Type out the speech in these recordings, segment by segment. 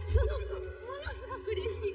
すごくものすごく嬉しい。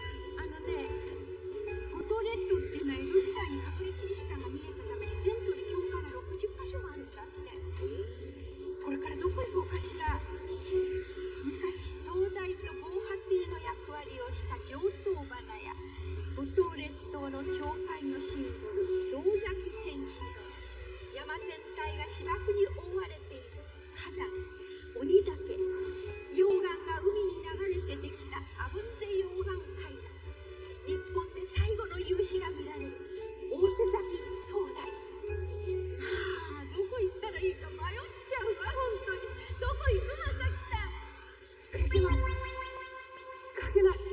五島列島っていうのは江戸時代に隠れキリシタンが見えたために全島に教会が60カ所もあるんだって。これからどこ行こうかしら。昔東大と防波堤の役割をした上等花や五島列島の教会のシンボル堂崎天地の山全体が芝生に覆われている火山鬼岳、溶岩が海に流れてできたアブンゼ溶岩海岸、日本で最後の夕日が見られる大瀬崎灯台。どこ行ったらいいか迷っちゃうわ、本当に。どこ行く、まさきさん。書けない。書けない。ど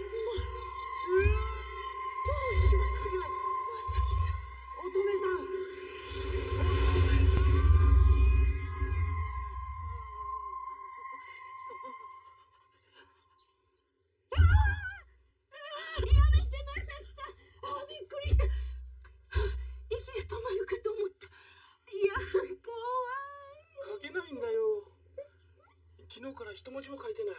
うしましょう、まさきさん。乙女さん。やめて、まさきさん。びっくりした。息が止まるかと思った。いや、怖い。 書けないんだよ。昨日から一文字も書いてない。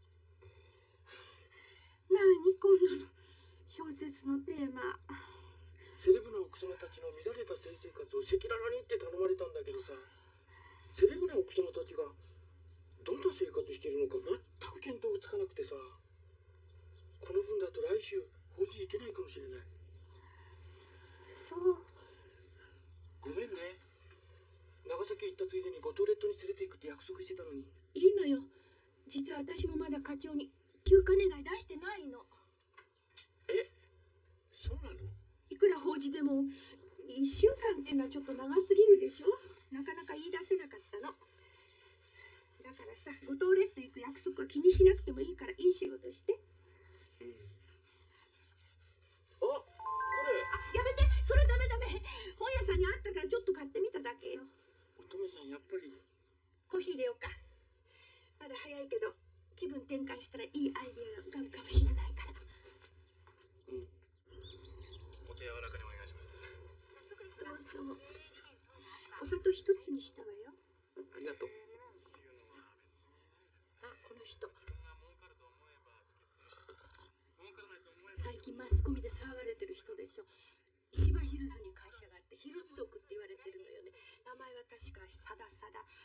何こんなの。小説のテーマ。 セレブな奥様たちの乱れた性生活を赤裸々にって頼まれたんだけどさ、セレブな奥様たちがどんな生活しているのか全く見当がつかなくてさ、この分だと来週法事行けないかもしれない。 そう。 ごめんね。長崎行ったついでに五島列島に連れて行くって約束してたのに。 いいのよ。実は私もまだ課長に休暇願い出してないの。 え、そうなの？ いくら法事でも1週間っていうのはちょっと長すぎるでしょ。なかなか言い出せなかったの。だからさ、五島列島行く約束は気にしなくてもいいからいい仕事して。 うん。これ。 やめて、それダメダメ。本屋さんにあったからちょっと買ってみただけよ。 乙女さん、やっぱりコーヒー入れようか。まだ早いけど気分転換したらいいアイデアが浮かぶかもしれないから。 うん。お手柔らかにお願いします。 どうぞ。お砂糖一つにしたわよ。 ありがとう。 この人。最近マスコミで騒がれてる人でしょ。芝ヒルズに会社があってヒルズ族って言われてるのよね。名前は確か佐田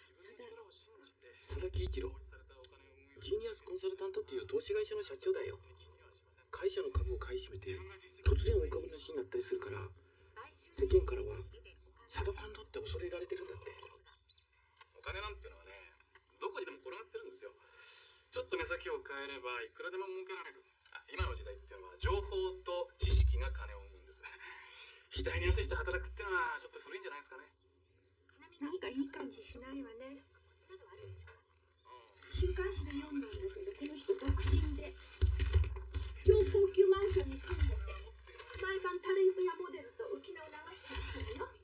喜一郎。ジーニアスコンサルタントっていう投資会社の社長だよ。会社の株を買い占めて突然大株主になったりするから、世間からはサダファンドって恐れられてるんだって。 お金なんていうのはね、どこにでも転がってるんですよ。ちょっと目先を変えればいくらでも儲けられる。今の時代っていうのは情報と知識が金を生むんです。額に汗して働くってのはちょっと古いんじゃないですかね。 なんかいい感じしないわね。週刊誌で読んだんだけど、この人独身で超高級マンションに住んでて、毎晩タレントやモデルと浮き名を流してるのよ。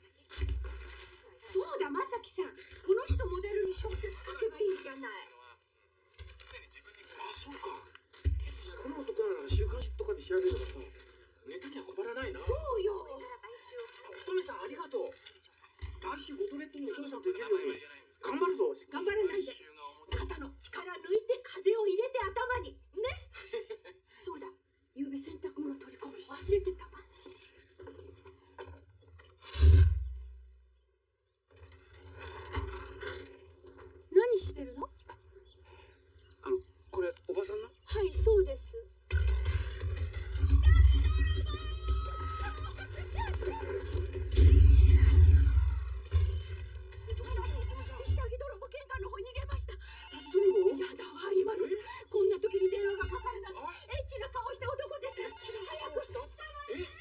そうだ、まさきさん、この人モデルに小説書けばいいじゃない。 あ、そうか。この男なら週刊誌とかで調べればさ、ネタには困らないな。 そうよ。 乙女さん、ありがとう。来週五島列島に乙女さんと行けるように頑張るぞ。 頑張らないで。肩の力抜いて風を入れて頭にね。そうだ、ゆうべ洗濯物取り込む忘れてたわ。何してるの？ これおばさんの？ はい、そうです。下着泥棒玄関の方に逃げました。やだわ、今のこんな時に電話がかかるなんて。エッチな顔した男です。早く捕まえて。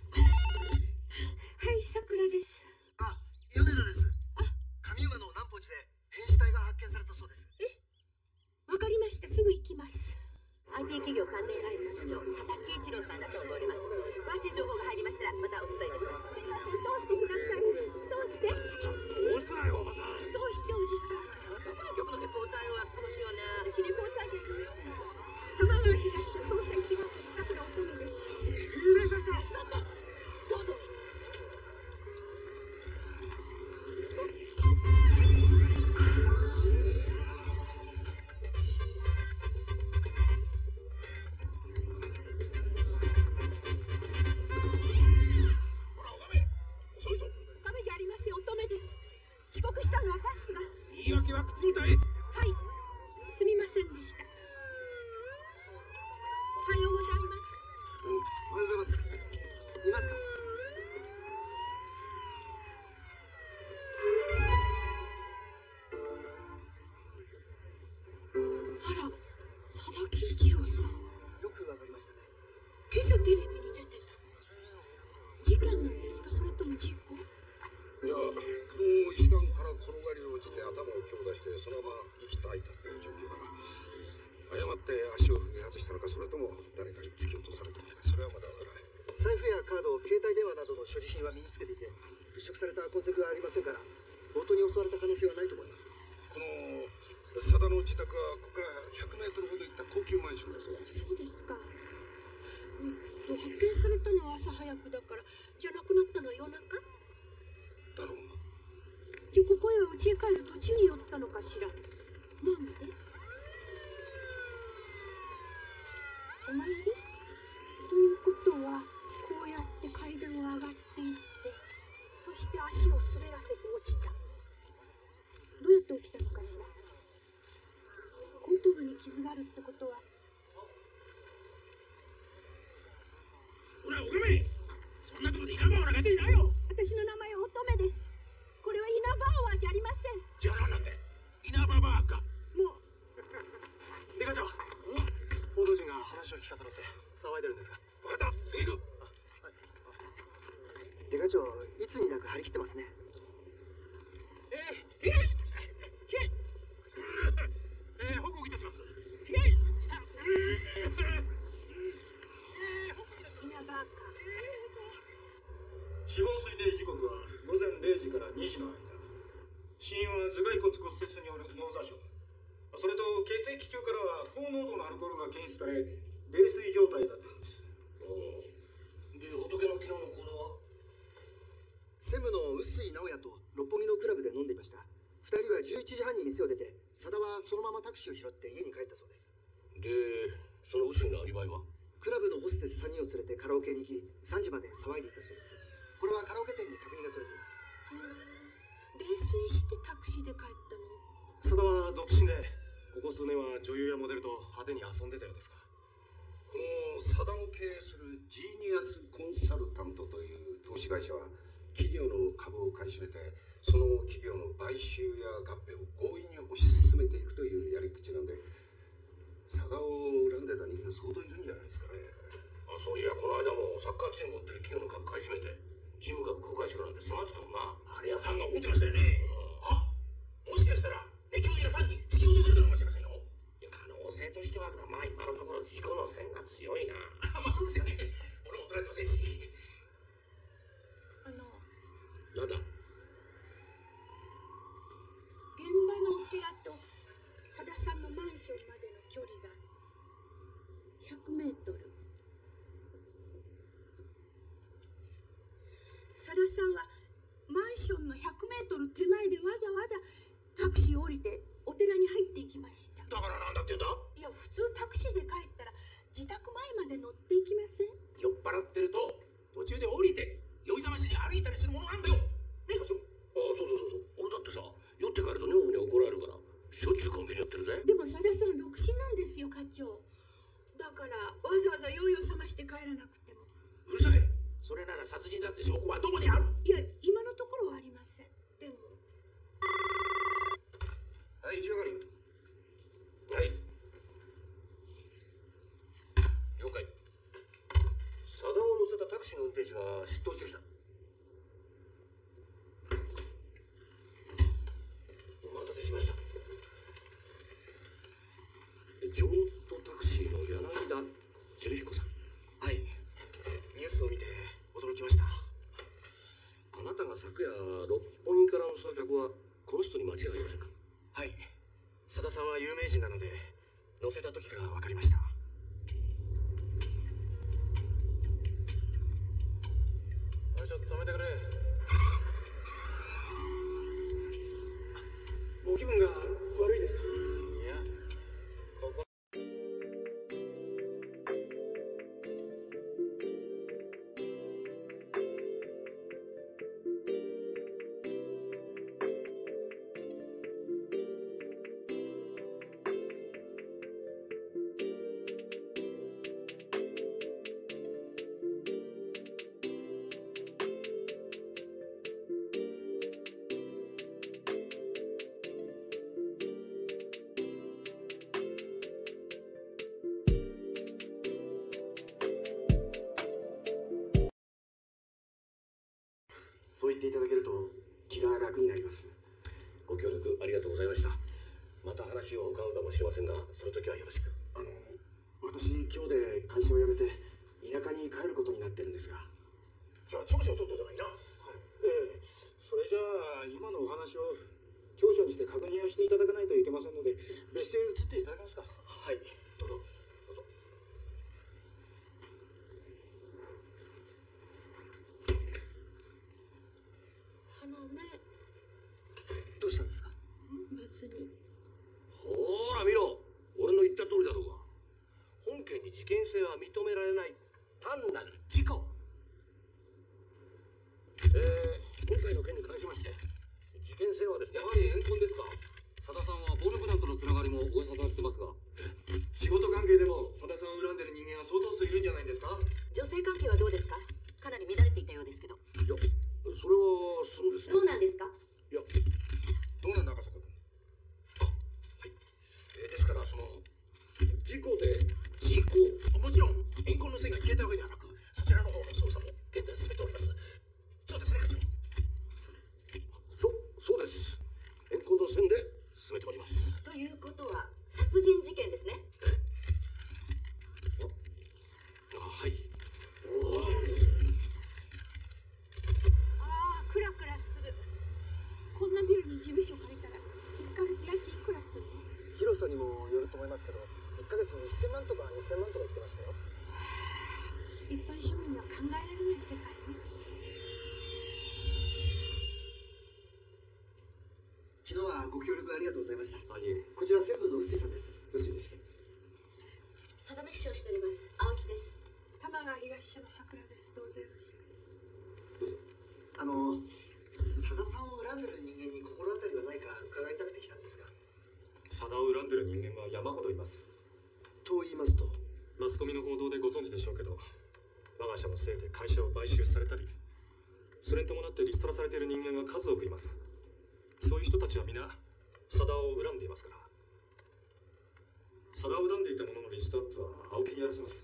はい、さくらです。 あ、米田です。上馬の南宝寺で変死体が発見されたそうです。 わかりました、すぐ行きます。 IT 企業関連会社社長佐田喜一郎さんだと思われます。詳しい情報が入りましたらまたお伝えいたします。 すいません、どうしてください。どうして？ どうすなよ、おばさん。 どうしておじさん？ どこの局のレポーターよ、厚かましいわね。 私レポーターじゃありません。玉川東署捜査一係さくら乙女です。 失礼しました。 しました。どうぞ。 そのまま息絶えたという状況だが、誤って足を踏み外したのか、それとも誰かに突き落とされたのか、それはまだわからない。 財布やカード、携帯電話などの所持品は身につけていて、物色された痕跡はありませんから、強盗に襲われた可能性はないと思います。 この佐田の自宅はここから100メートルほど行った高級マンションだそうだ。 そうですか。発見されたのは朝早くだから、じゃなくなったのは夜中？ だろうな。 で、ここへは家へ帰る途中に寄ったのかしら。なんで？お参り？ということは、こうやって階段を上がっていって、そして足を滑らせて落ちた。どうやって落ちたのかしら。後頭部に傷があるってことは。 ほら、おかめ、そんなとこで稲葉を流していないよ。 私の名前は乙女です。これは稲葉王じゃありません。 じゃあなんで稲葉バーか。 もうデカ長、報道陣が話を聞かせろって騒いでるんですが。 分かった、すぐ行く。 デカ長、いつになく張り切ってますね。 報告いたします。 稲葉か。 死亡推定時刻は午前0時から2時の間。死因は頭蓋骨骨折による脳挫傷。それと血液中からは高濃度のアルコールが検出され、泥酔状態だったんです。 で、仏の昨日の行動は？ 専務の臼井直也と六本木のクラブで飲んでいました。2人は11時半に店を出て、佐田はそのままタクシーを拾って家に帰ったそうです。 で、その臼井のアリバイは？ クラブのホステス3人を連れてカラオケに行き、3時まで騒いでいたそうです。これはカラオケ店に確認が取れています。 泥酔してタクシーで帰ったの？ 佐田は独身で、ここ数年は女優やモデルと派手に遊んでたようですが。 この佐田の経営するジーニアスコンサルタントという投資会社は、企業の株を買い占めて、その企業の買収や合併を強引に推し進めていくというやり口なんで、佐田を恨んでた人間相当いるんじゃないですかね。 そういや、この間もサッカーチーム持ってる企業の株買い占めて、チーム株公開しろなんて迫ってたもんな。あれはファンが怒ってましたよね。もしかしたら熱狂的なファンに突き落とされたのかもしれませんよ。いや、可能性としては、まあ今のところ事故の線が強いな。まあそうですよね。俺も捉えてませんし。なんだ？ 現場のお寺と佐田さんのマンションまでの距離が100メートル。佐田さんはマンションの100メートル手前でわざわざタクシーを降りてお寺に入っていきました。 だからなんだって言うんだ？ いや、普通タクシーで帰ったら自宅前まで乗っていきません？ 酔っ払ってると途中で降りて酔いざましに歩いたりするものなんだよ。ねえ、そう。俺だってさ、酔って帰ると女房に怒られるからしょっちゅうコンビニ寄ってるぜ。 でも佐田さんは独身なんですよ、課長。だからわざわざ酔いを覚まして帰らなくても。 うるさい。それなら殺人だって証拠はどこにある？ いや、今のところはありません。でも。 はい、一上がり。はい。了解。佐田を乗せたタクシーの運転手が出頭してきた。お待たせしました。京都タクシーの柳田照彦さん。 はい。ニュースを見て驚きました。 あなたが昨夜六本木からの送客はこの人に間違いありませんか？ はい。佐田さんは有名人なので乗せた時から分かりました。ちょっと止めてくれ。 ご気分が悪いですか？ いや、ここそう言っていただけると気が楽になります。 ご協力ありがとうございました。 また話を伺うかもしれませんが、その時はよろしく。 私今日で会社を辞めて田舎に帰ることになってるんですが。 じゃあ長所を取ったじゃないな。 ええ、それじゃあ今のお話を長所にして確認をしていただかないといけませんので、別室へ移っていただけますか。 はい、どうぞ。 花ね、 どうしたんですか？ 別に。 ほら見ろ、俺の言った通りだろうが。本件に事件性は認められない単なる事故。今回の件に関しまして事件性はですね、 やはり怨恨ですか。佐田さんは暴力団とのつながりも噂されてますが。 仕事関係でも佐田さんを恨んでる人間は相当数いるんじゃないですか？ 女性関係はどうですか？かなり乱れていたようですけど。 いや、それはそうですね。 どうなんですか？ いや、 どうなんだ赤坂君。 はい。ですからその事故でもちろん怨恨の線が消えたわけではなく、そちらの方の捜査も現在進めております。そうですね課長。そうです。怨恨の線で進めております。 ということは殺人事件ですね。 はい。 ああ、クラクラする。こんなビルに事務所借りたら1ヶ月家賃いくらするの？ 広さにもよると思いますけど、1ヶ月に1000万とか2000万とか言ってましたよ。 一般庶民には考えられない世界ね。 昨日はご協力ありがとうございました。 あ、いえ。 こちら専務の臼井さんです。 薄いです。 佐田の秘書をしております青木です。 玉川東署の桜です。どうぞよろしく。 佐田さんを恨んでる人間に心当たりはないか伺いたくて来たんですが。 佐田を恨んでる人間は山ほどいます。 と言いますと？ マスコミの報道でご存知でしょうけど、我が社のせいで会社を買収されたり、それに伴ってリストラされている人間が数多くいます。そういう人たちは皆佐田を恨んでいますから。佐田を恨んでいた者のリストアップは青木にやらせます。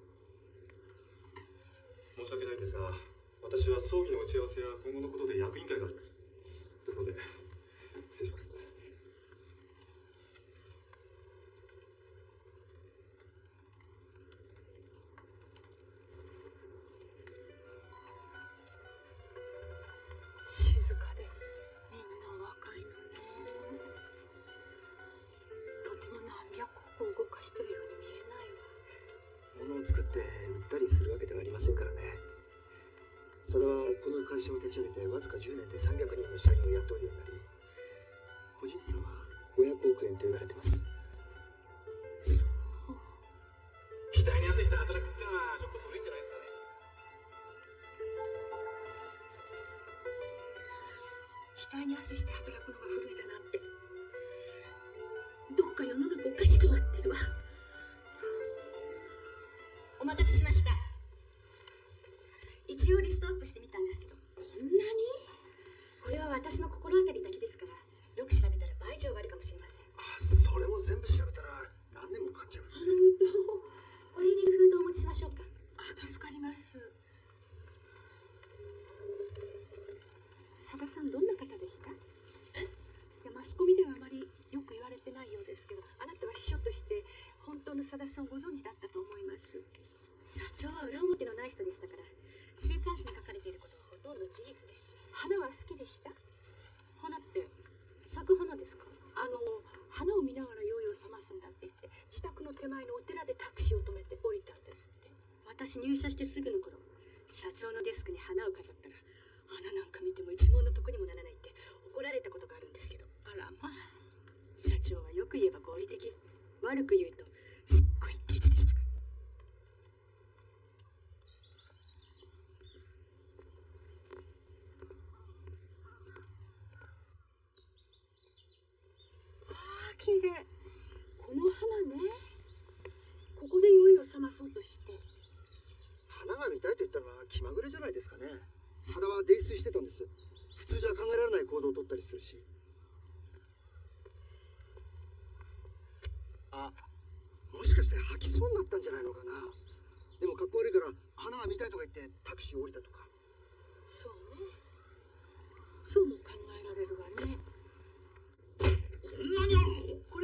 申し訳ないんですが、私は葬儀の打ち合わせや今後のことで役員会があります。ですので失礼します。 静かでみんな若いのね。とても何百億動かしてるように見えないわ。 物を作って売ったりするわけではありませんからね。佐田はこの会社を立ち上げてわずか10年で300人の社員を雇うようになり、個人差は500億円と言われてます。 額に汗して働くってのはちょっと古いんじゃないですかね。 額に汗して働くのが古いだなんて、どっか世の中おかしくなってるわ。 お待たせしました。一応リストアップしてみたんですけど、 こんなに？ これは私の心当たりだけですから、よく調べたら倍以上があるかもしれません。 それも全部調べたら何年もかかっちゃいますね。 これ入りの封筒をお持ちしましょうか。 助かります。佐田さんどんな方でした？いや、マスコミではあまりよく言われてないようですけど、あなたは秘書として本当の佐田さんをご存知だったと思います。 社長は裏表のない人でしたから、週刊誌に書かれていることはほとんど事実ですし。 花は好きでした？花って咲く花ですか？花を見ながら酔いを覚ますんだって言って、自宅の手前のお寺でタクシーを止めて降りたんですって。 私入社してすぐの頃、社長のデスクに花を飾ったら、花なんか見ても一文の得にもならないって怒られたことがあるんですけど。 あらまあ。 社長はよく言えば合理的、悪く言うとすっごいケチでしたから。 綺麗。この花ね。ここで酔いを覚まそうとして。 花が見たいと言ったのは気まぐれじゃないですかね。佐田は泥酔してたんです。普通じゃ考えられない行動をとったりするし。あ、もしかして吐きそうになったんじゃないのかな。でもかっこ悪いから花が見たいとか言ってタクシーを降りたとか。 そうね。そうも考えられるわね。 こんなにあるの？ これ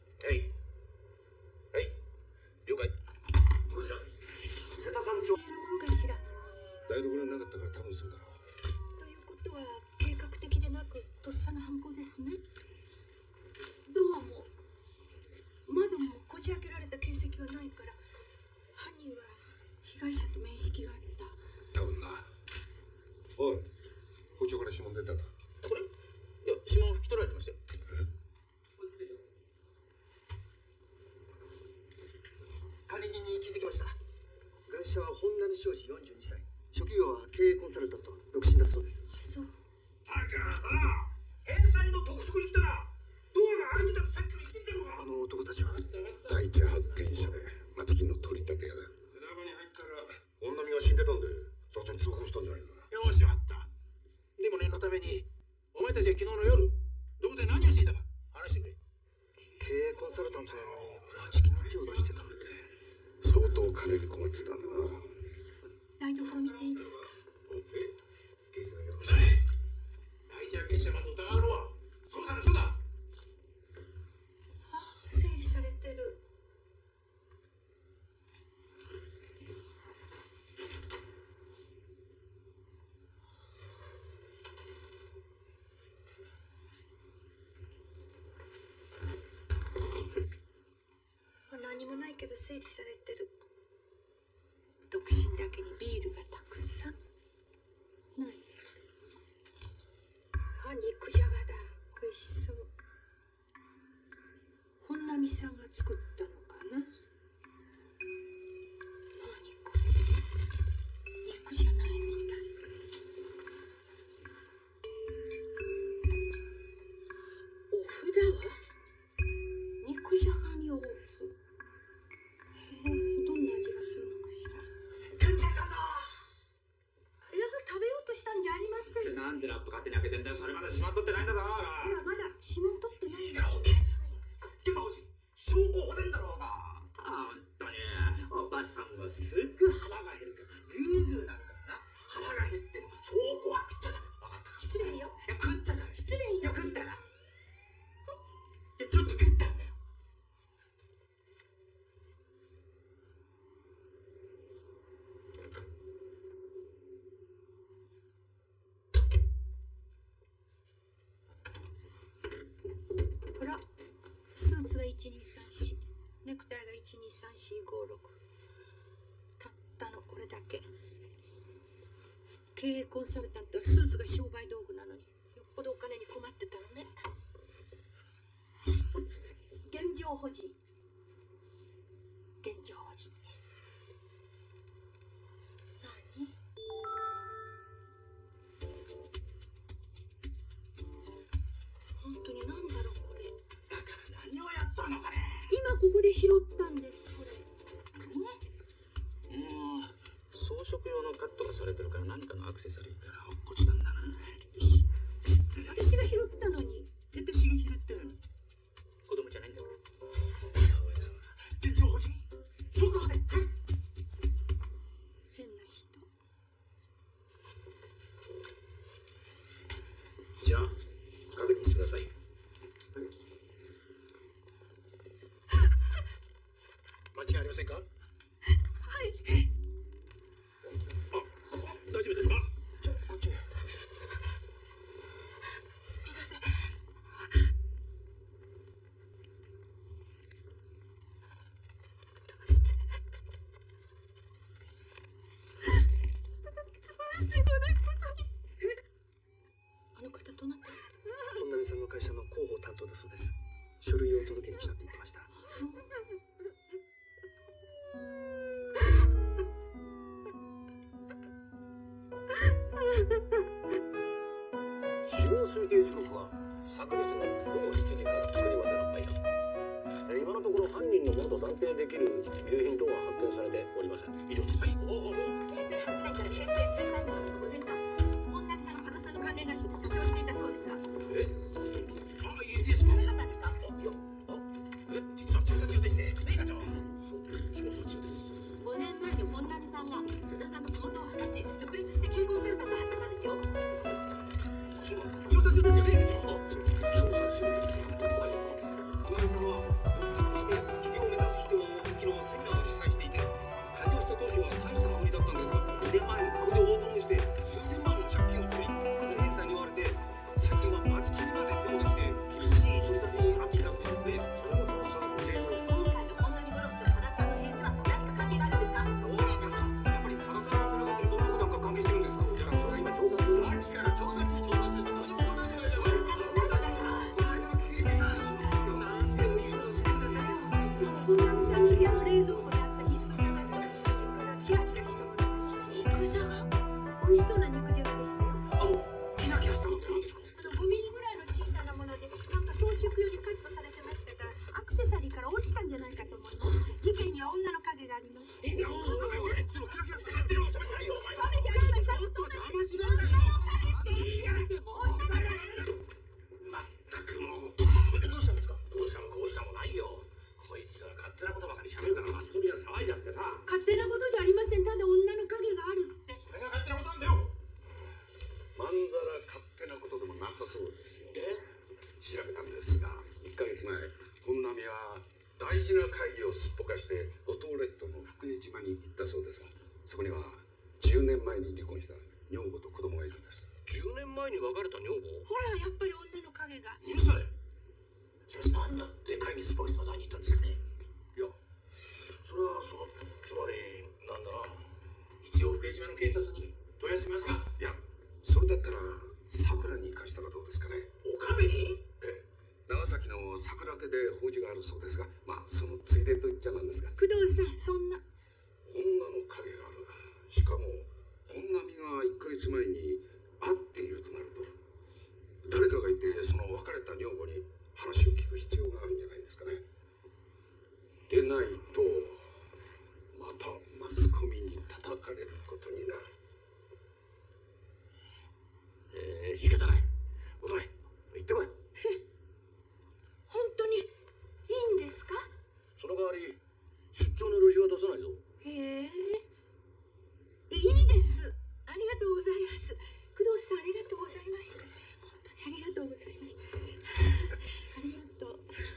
盗んだろ。 ということは計画的でなくとっさの犯行ですね。ドアも窓もこじ開けられた形跡はないから、犯人は被害者と面識があった。 多分な。おい、包丁から指紋出たか。 これ？いや、指紋拭き取られてましたよ。 管理人に聞いてきました。ガイシャは本並庄司42歳。職業は経営コンサルタント。独身だそうです。 あ、そう。 だからさ、返済の督促に来たらドアが開いてたってさっきから言ってんだろうが。 あの男たちは第一発見者で松木の取り立て屋だ。中に入ったら本並が死んでたんで社長に通報したんじゃないかな。 よし、わかった。でも念のためにお前たちは昨日の夜どこで何をしていたか話してくれ。 経営コンサルタントなのに立ち木に手を出してたなんて。 相当金に困ってたんだな。 台所見ていいですか？ うるさい。第一発見者まず疑うのは捜査の人だ。 あ、整理されてる。何もないけど整理されてる。独身だけにビールがたくさん。何？あ、肉じゃがだ。美味しそう。本並さんが作ったのかな。何これ？肉じゃないみたい。お麩だわ。肉じゃがにお麩。どんな味がするのかしら。食っちゃったぞ。いや、食べようとしたんじゃありません。 じゃあなんでラップ勝手に開けてんだよ。それまだしまっとってないんだぞ。 いや、まだ指紋取ってない。 いいからほって。現場保持。証拠保全だろうが。本当におばさんはすぐ腹が減るからグーグーなるからな。腹が減っても証拠は食っちゃダメ。分かったか？ 失礼よ。 いや、食っちゃダメ。 失礼よ。 いや、食ったら。いや、ちょっと食ったんだよ。 ほら、スーツが1234、ネクタイが123456。たったのこれだけ。経営コンサルタントはスーツが商売道具なのに、よっぽどお金に困ってたのね。現状保持。現状保持。何？本当に何だろうこれ。 だから何をやったのかね。 今ここで拾ったんですこれ。 装飾用のカットがされてるから何かのアクセサリーから落っこちたんだな。 私が拾ったのに。 絶対私が拾ってるのに。子供じゃないんだから。現状保持。証拠保全。はい。 変な人。 じゃあ確認してください。間違いありませんか？はい。大丈夫ですか？こっちへ。 すみません。どうしてこんなことに。あの方どなた？ 本並さんの会社の広報担当だそうです。書類を届けに来たって言ってました。 そう。 死亡推定時刻は昨日の午後7時から9時までの間。今のところ犯人のものと断定できる遺留品等は発見されておりません。以上です。はい。 平成8年から平成13年までの5年間、本並さんが佐野さんの関連会社で社長をしていたそうですが。 いいです知らなかったんですか？ 実は調査中でしてね、課長。 調査中です。 5年前に本並さんが佐野さんとたもとを二十歳独立して健康センターと始めたんですよ。 調査中ですよね、課長。 調査中です。この人は企業を目指す人の動きのセミナーを主催していて、開業した当初さっき冷蔵庫にあった肉じゃがと、それからキラキラしたものだし。肉じゃが？美味しそうな肉じゃがでしたよ。 キラキラしたのって何ですか ？5ミリぐらいの小さなもので、なんか装飾用にカットされてましたから、アクセサリーから落ちたんじゃないかと思います。事件には女の影があります。 いや、お前、そのキラキラ使ってるのそれじゃないよ、お前。 それじゃありません。 ちょっと邪魔しないでよ。まったくもう。どうしたんですか？どうしたもこうしたもないよ。こいつは勝手なことばかり喋るからマスコミが騒いじゃってさ。 勝手なことじゃありません。ただ女の影があるって。 それが勝手なことなんだよ。まんざら勝手なことでもなさそうですよ。調べたんですが、1ヶ月前、本並は大事な会議をすっぽかして五島列島の福江島に行ったそうですが、そこには10年前に離婚した女房と子供がいるんです。10年前に別れた女房？ ほら、やっぱり女の影が。 いるそれ。しかし何だって会議すっぽかしてまだに行ったんですかね。いや、それはつまりなんだな、一応福江島の警察に問い合わせますか？いや、それだったら桜に貸したらどうですかね。岡部に？ええ、長崎の桜家で法事があるそうですが、まあそのついでと言っちゃなんですが。 工藤さん、そんな。 女の影がある。しかも本並が1ヶ月前に会っているとなると、誰かがいてその別れた女房に話を聞く必要があるんじゃないですかね。でないとまたマスコミに叩かれることになる。仕方ない。乙女、行ってこい。 本当にいいんですか？ その代わり出張の旅費は出さないぞ。 へえ、いいです。ありがとうございます。工藤さん、ありがとうございました。本当にありがとうございました。ありがとう。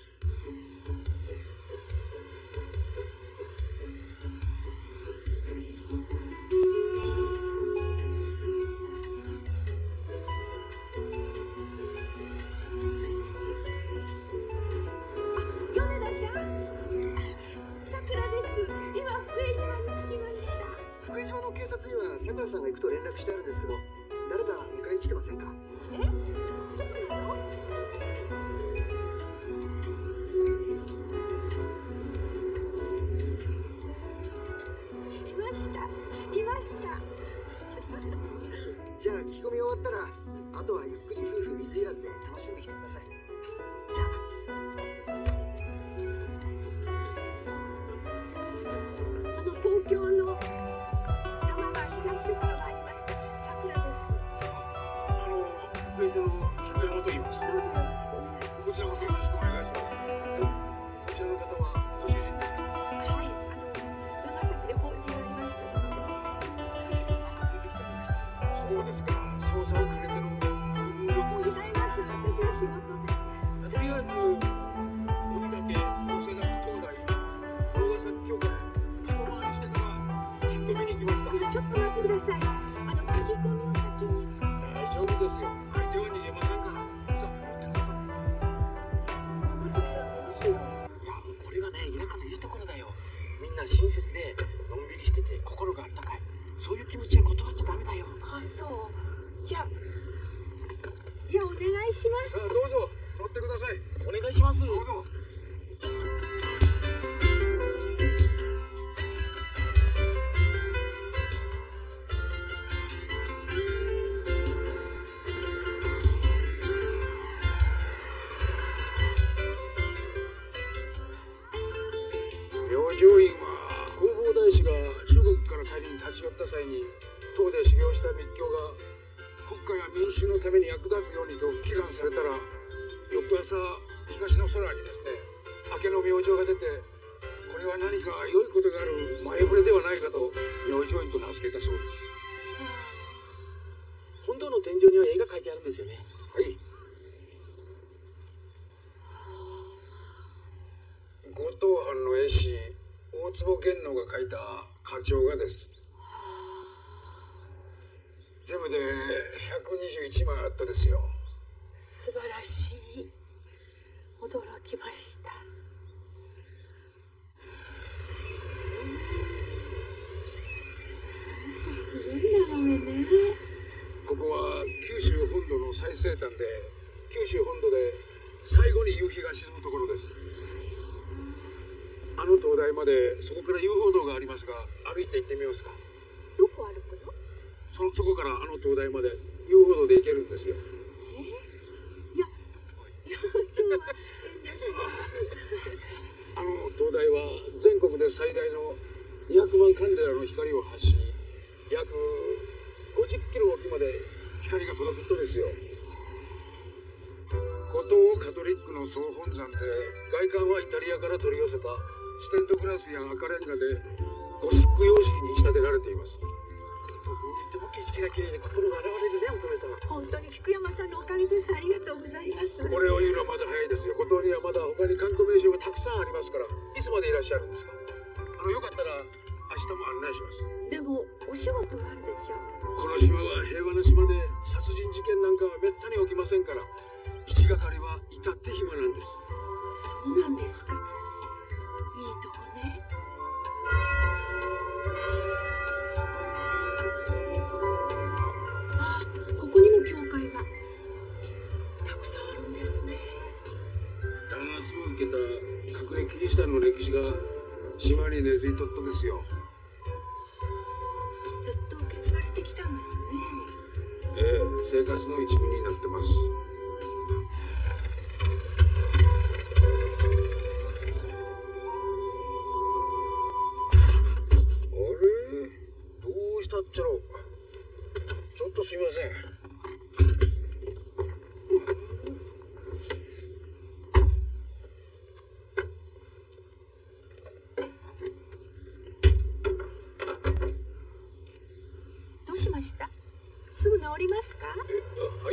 さくらさんが行くと連絡してあるんですけど、誰か迎えに来てませんか？ え？そうなの？いました。 じゃあ聞き込み終わったら、あとはゆっくり夫婦水入らずで楽しんできてください。 東京の東署から参りました桜です。 福江署の菊山と言います。 どうぞよろしくお願いします。 こちらこそよろしくお願いします。こちらの方はご主人ですか？ はい、長崎で法事がありましたので、そろそろ後ついてきてみました。 そうですか。捜査を兼ねての旅行です。 ございます。私は仕事で。 とりあえず海だけ大瀬田東大城ヶ崎教会一回りしてから聞き込みに行きますか？ ちょっと待ってください。聞き込みを先に。 大丈夫ですよ。相手は逃げませんから。さあ、持ってください。 山崎さん、どうしよう。 いや、もうこれがね、田舎のいいところだよ。みんな親切でのんびりしてて心があったかい。そういう気持ちは断っちゃダメだよ。 あ、そう。じゃあお願いします。 さあ、どうぞ乗ってください。 お願いします。 どうぞ。明星院は弘法大師が中国から帰りに立ち寄った際に唐で修行した密教が国家や民衆のために役立つようにと祈願されたら、翌朝東の空にですね、明けの明星が出て、これは何か良いことがある前触れではないかと明星院と名付けたそうです。 本堂の天井には絵が描いてあるんですよね。 はい。五島藩の絵師大坪源能が描いた花鳥画です。全部で121枚あったですよ。 素晴らしい。驚きました。すごい眺めね。 ここは九州本土の最西端で、九州本土で最後に夕日が沈むところです。 あの灯台まで、そこから遊歩道がありますが、歩いて行ってみますか。 どこ歩くの？ そこからあの灯台まで遊歩道で行けるんですよ。 いや今日は遠慮します。 あの灯台は全国で最大の200万カンデラの光を発し、約50キロ沖まで光が届くとですよ。古東カトリックの総本山で、外観はイタリアから取り寄せたステンドグラスや赤レンガでゴシック様式に仕立てられています。 どこに行っても景色が綺麗で心が洗われるね、お米様。 本当に菊山さんのおかげです。ありがとうございます。 これを言うのはまだ早いですよ。五島にはまだ他に観光名所がたくさんありますから、いつまでいらっしゃるんですか？よかったら明日も案内します。 でもお仕事があるでしょう。 この島は平和な島で、殺人事件なんかはめったに起きませんから、一係は至って暇なんです。 そうなんですか。いいとこね。あ、ここにも教会がたくさんあるんですね。 弾圧を受けた隠れキリシタンの歴史が島に根付いとったですよ。 ずっと受け継がれてきたんですね。 ええ、生活の一部になってます。あれ、どうしたっちゃろう。ちょっとすいません。 どうしました？すぐ治りますか？ はい。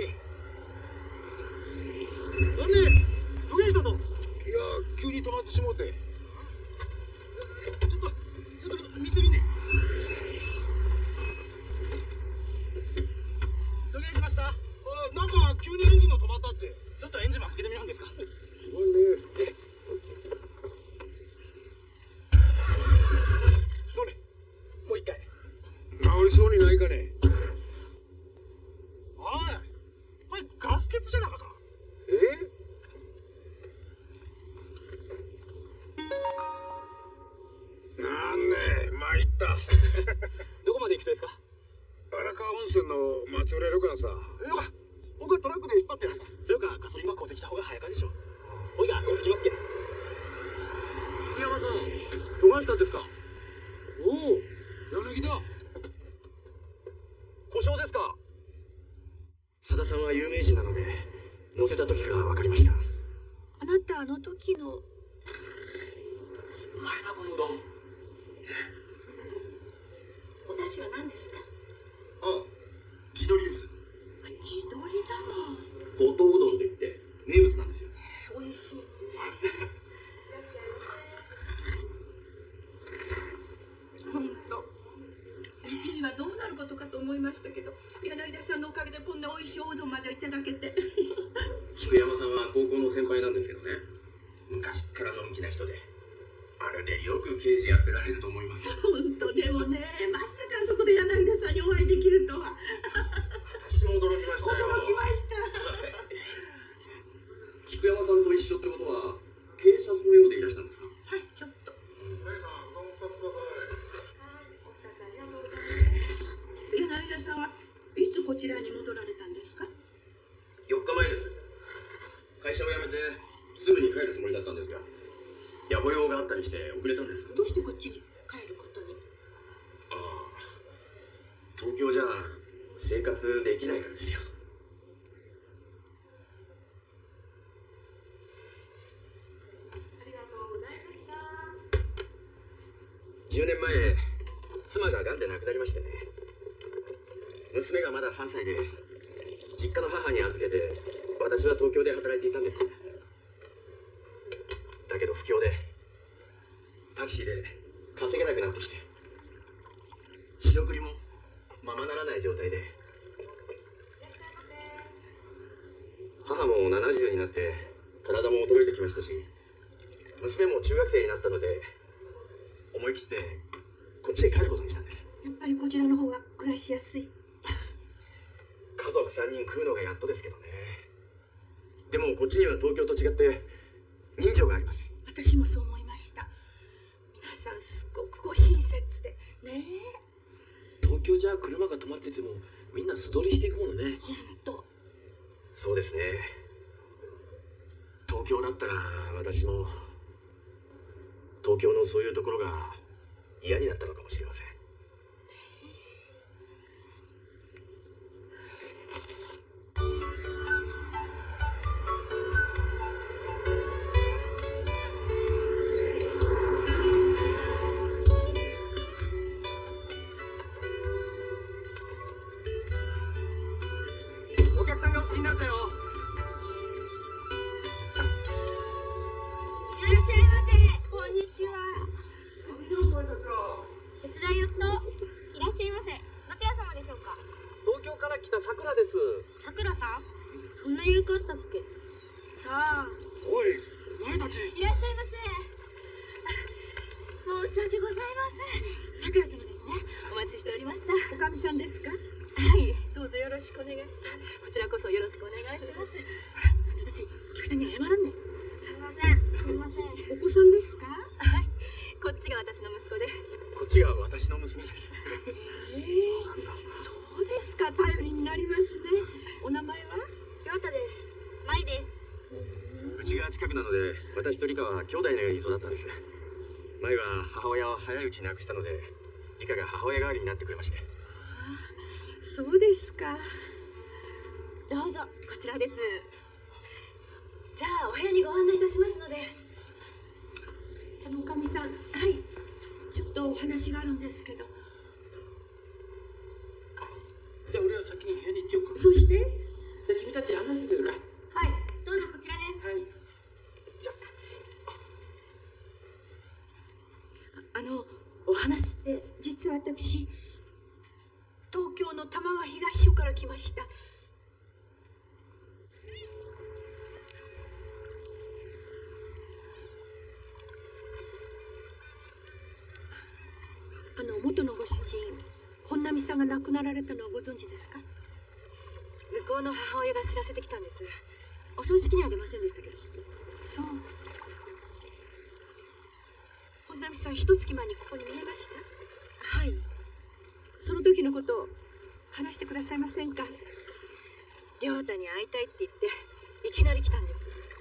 なんでどげんしたと？ いや、急に止まってしもうて。 ちょっと見てみね。 どげんしました？ なんか急にエンジンの止まったって。 ちょっとエンジンもかけてみるんですか？ すまんね。 どれ？もう一回。 治りそうにないかね。 おい、ガス欠じゃなかった？ なんね、参った。 どこまで行くとですか？ 荒川温泉の松浦旅館さ。 僕はトラックで引っ張ってやるから。 それかガソリン箱を買うてきた方が早かでしょ。おいが行ってきますけど。 福山さん、どがんしたんですか？ おお、柳だ。 故障ですか？ 佐田さんは有名人なので、乗せた時が分かりました。 あなたあの時の。 うまいなこのうどん。 お出汁は何ですか？ ああ、地鶏です。 地鶏だわ。 五島うどんといって名物なんですよ。 美味しい。いらっしゃいませ。本当。一時はどうなることかと思いましたけど、柳田さんのおかげでこんな美味しいおうどんまでいただけて。 菊山さんは高校の先輩なんですけどね、昔からのんきな人で、あれでよく刑事やってられると思います。 本当でもね、まさかそこで柳田さんにお会いできるとは。 私も驚きましたよ。 驚きました。 菊山さんと一緒ってことは警察のようでいらしたんですか？ はい、ちょっと。 お姉さん、うどん2つください。 はい、お二つありがとうございます。柳田さんはいつこちらに戻られたんですか ？4日前です。会社を辞めてすぐに帰るつもりだったんですが、野暮用があったりして遅れたんです。 どうしてこっちに帰ることに？ ああ、東京じゃ生活できないからですよ。 ありがとうございました。 10年前、妻が癌で亡くなりましてね。娘がまだ3歳で、実家の母に預けて、私は東京で働いていたんです。だけど不況で、タクシーで稼げなくなってきて、仕送りもままならない状態で。 いらっしゃいませ。 母も70になって体も衰えてきましたし、娘も中学生になったので、思い切ってこっちへ帰ることにしたんです。 やっぱりこちらの方が暮らしやすい。 家族3人食うのがやっとですけどね。でもこっちには東京と違って人情があります。 私もそう思いました。 ごくご親切でねえ。 東京じゃ車が止まっててもみんな素通りしていくものね。 ほんと。 そうですね。東京だったら私も東京のそういうところが嫌になったのかもしれません。 お客さんがお着きになったよ。 いらっしゃいませ。 こんにちは。 手伝いよっと。いらっしゃいませ。どちら様でしょうか。 東京から来たさくらです。 さくらさん。そんな予約あったっけ。さあ。 おい、お前たち。 いらっしゃいませ。申し訳ございません。さくら様ですね。お待ちしておりました。 おかみさんですか。 はい。 どうぞよろしくお願いします。 こちらこそよろしくお願いします。ほら、あんたたち、お客さんに謝らんね。すみません。すみません。 お子さんですか。 はい。こっちが私の息子で。 こっちが私の娘です。 そうですか。頼りになりますね。お名前は。 りょうたです。まいです。 うちが近くなので、私とリカは兄弟のように育ったんです。前は母親を早いうちに亡くしたので、リカが母親代わりになってくれまして。 そうですか。 どうぞ、こちらです。じゃあ、お部屋にご案内いたしますので。 おかみさん。 はい。 ちょっとお話があるんですけど。 じゃあ俺は先に部屋に行ってようか。 そして。 じゃあ君たち案内してくれるか。 はい。どうぞこちらです。 はい。じゃお話って。 実は私、東京の玉川東署から来ました。元のご主人、本並さんが亡くなられたのをご存知ですか。 向こうの母親が知らせてきたんです。お葬式には出ませんでしたけど。 そう。本並さん、一月前にここに見えました。 はい。 その時のことを話してくださいませんか。 亮太に会いたいって言っていきなり来たんです。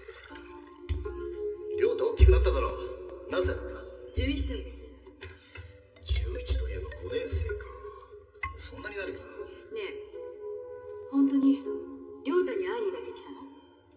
亮太大きくなっただろう。何歳だった。 11歳です。 11といえば5年生か。そんなになるか。 ねえ、本当に亮太に会いにだけ来たの。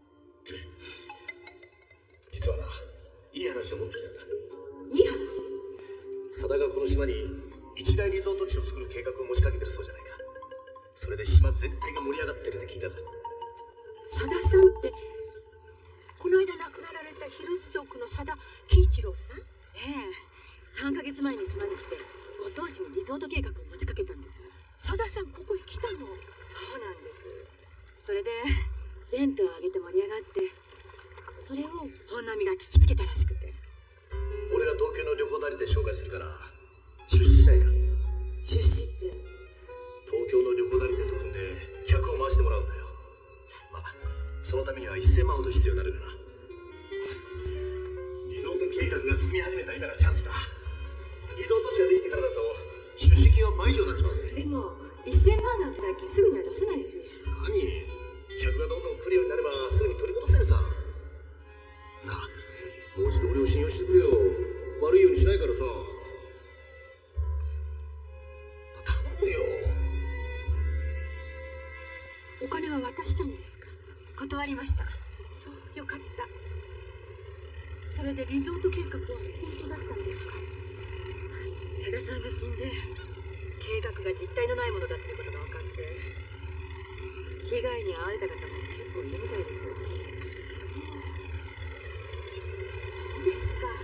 実はな、いい話を持ってきたんだ。 いい話。 佐田がこの島に一大リゾート地を作る計画を持ちかけてるそうじゃないか。それで島全体が盛り上がってるって聞いたぞ。 佐田さんってこの間亡くなられたヒルズ族の佐田喜一郎さん。 ええ、3ヶ月前に島に来て五島市にリゾート計画を持ちかけたんです。 佐田さんここに来たの。 そうなんです。それで全島を挙げて盛り上がって、それを本並が聞きつけたらしくて。 俺が東京の旅行代理店紹介するから出資しないか。 出資って。 東京の旅行代理店と組んで客を回してもらうんだよ。まあそのためには1000万ほど必要になるから。リゾート計画が進み始めた今がチャンスだ。リゾート地ができてからだと出資金は倍以上になっちまうぜ。 でも1000万なんて大金すぐには出せないし。 何、客がどんどん来るようになればすぐに取り戻せるさ。なあ、もう一度俺を信用してくれよ。悪いようにしないからさ。頼むよ。 お金は渡したんですか。 断りました。 そうよかった。それでリゾート計画は本当だったんですか。 佐田さんが死んで計画が実体のないものだっていうことが分かって、被害に遭われた方も結構いるみたいです。 そうですか。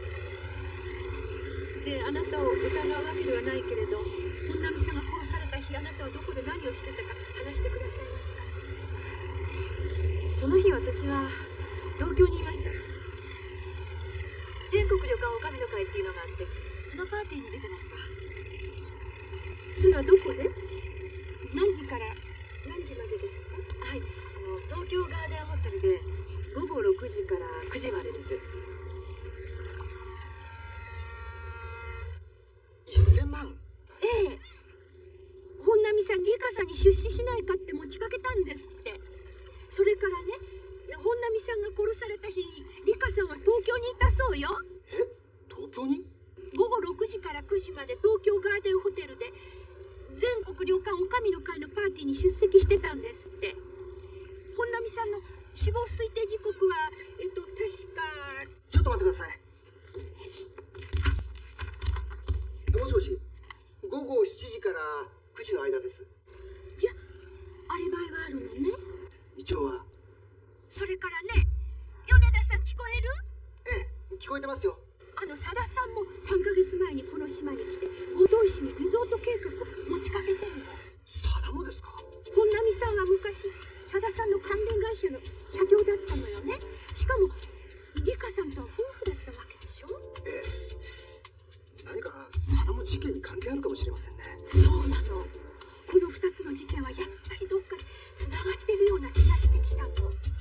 で、あなたを疑うわけではないけれど、本並さんが殺された日、あなたはどこで何をしてたか話してくださいますか。 その日私は東京にいました。全国旅館おかみの会っていうのがあって、そのパーティーに出てました。 それはどこで、何時から何時までですか。 はい、東京ガーデンホテルで午後6時から9時までです。 さんリカさんに出資しないかって持ちかけたんですって。それからね、本並さんが殺された日、リカさんは東京にいたそうよ。 え、東京に？ 午後6時から9時まで東京ガーデンホテルで全国旅館おかみの会のパーティーに出席してたんですって。本並さんの死亡推定時刻は確か。 ちょっと待ってください。もしもし、午後7時から9時の間です。 じゃあアリバイはあるのね。 一応は。 それからね、米田さん聞こえる？ ええ、聞こえてますよ。 佐田さんも3ヶ月前にこの島に来て五島市にリゾート計画を持ちかけてるの。 佐田もですか？ 本並さんは昔佐田さんの関連会社の社長だったのよね。しかもリカさんとは夫婦だったわけでしょ。 ええ、何か佐田も事件に関係あるかもしれませんね。 そうなの。この2つの事件はやっぱりどっかでつながってるような気がしてきたの。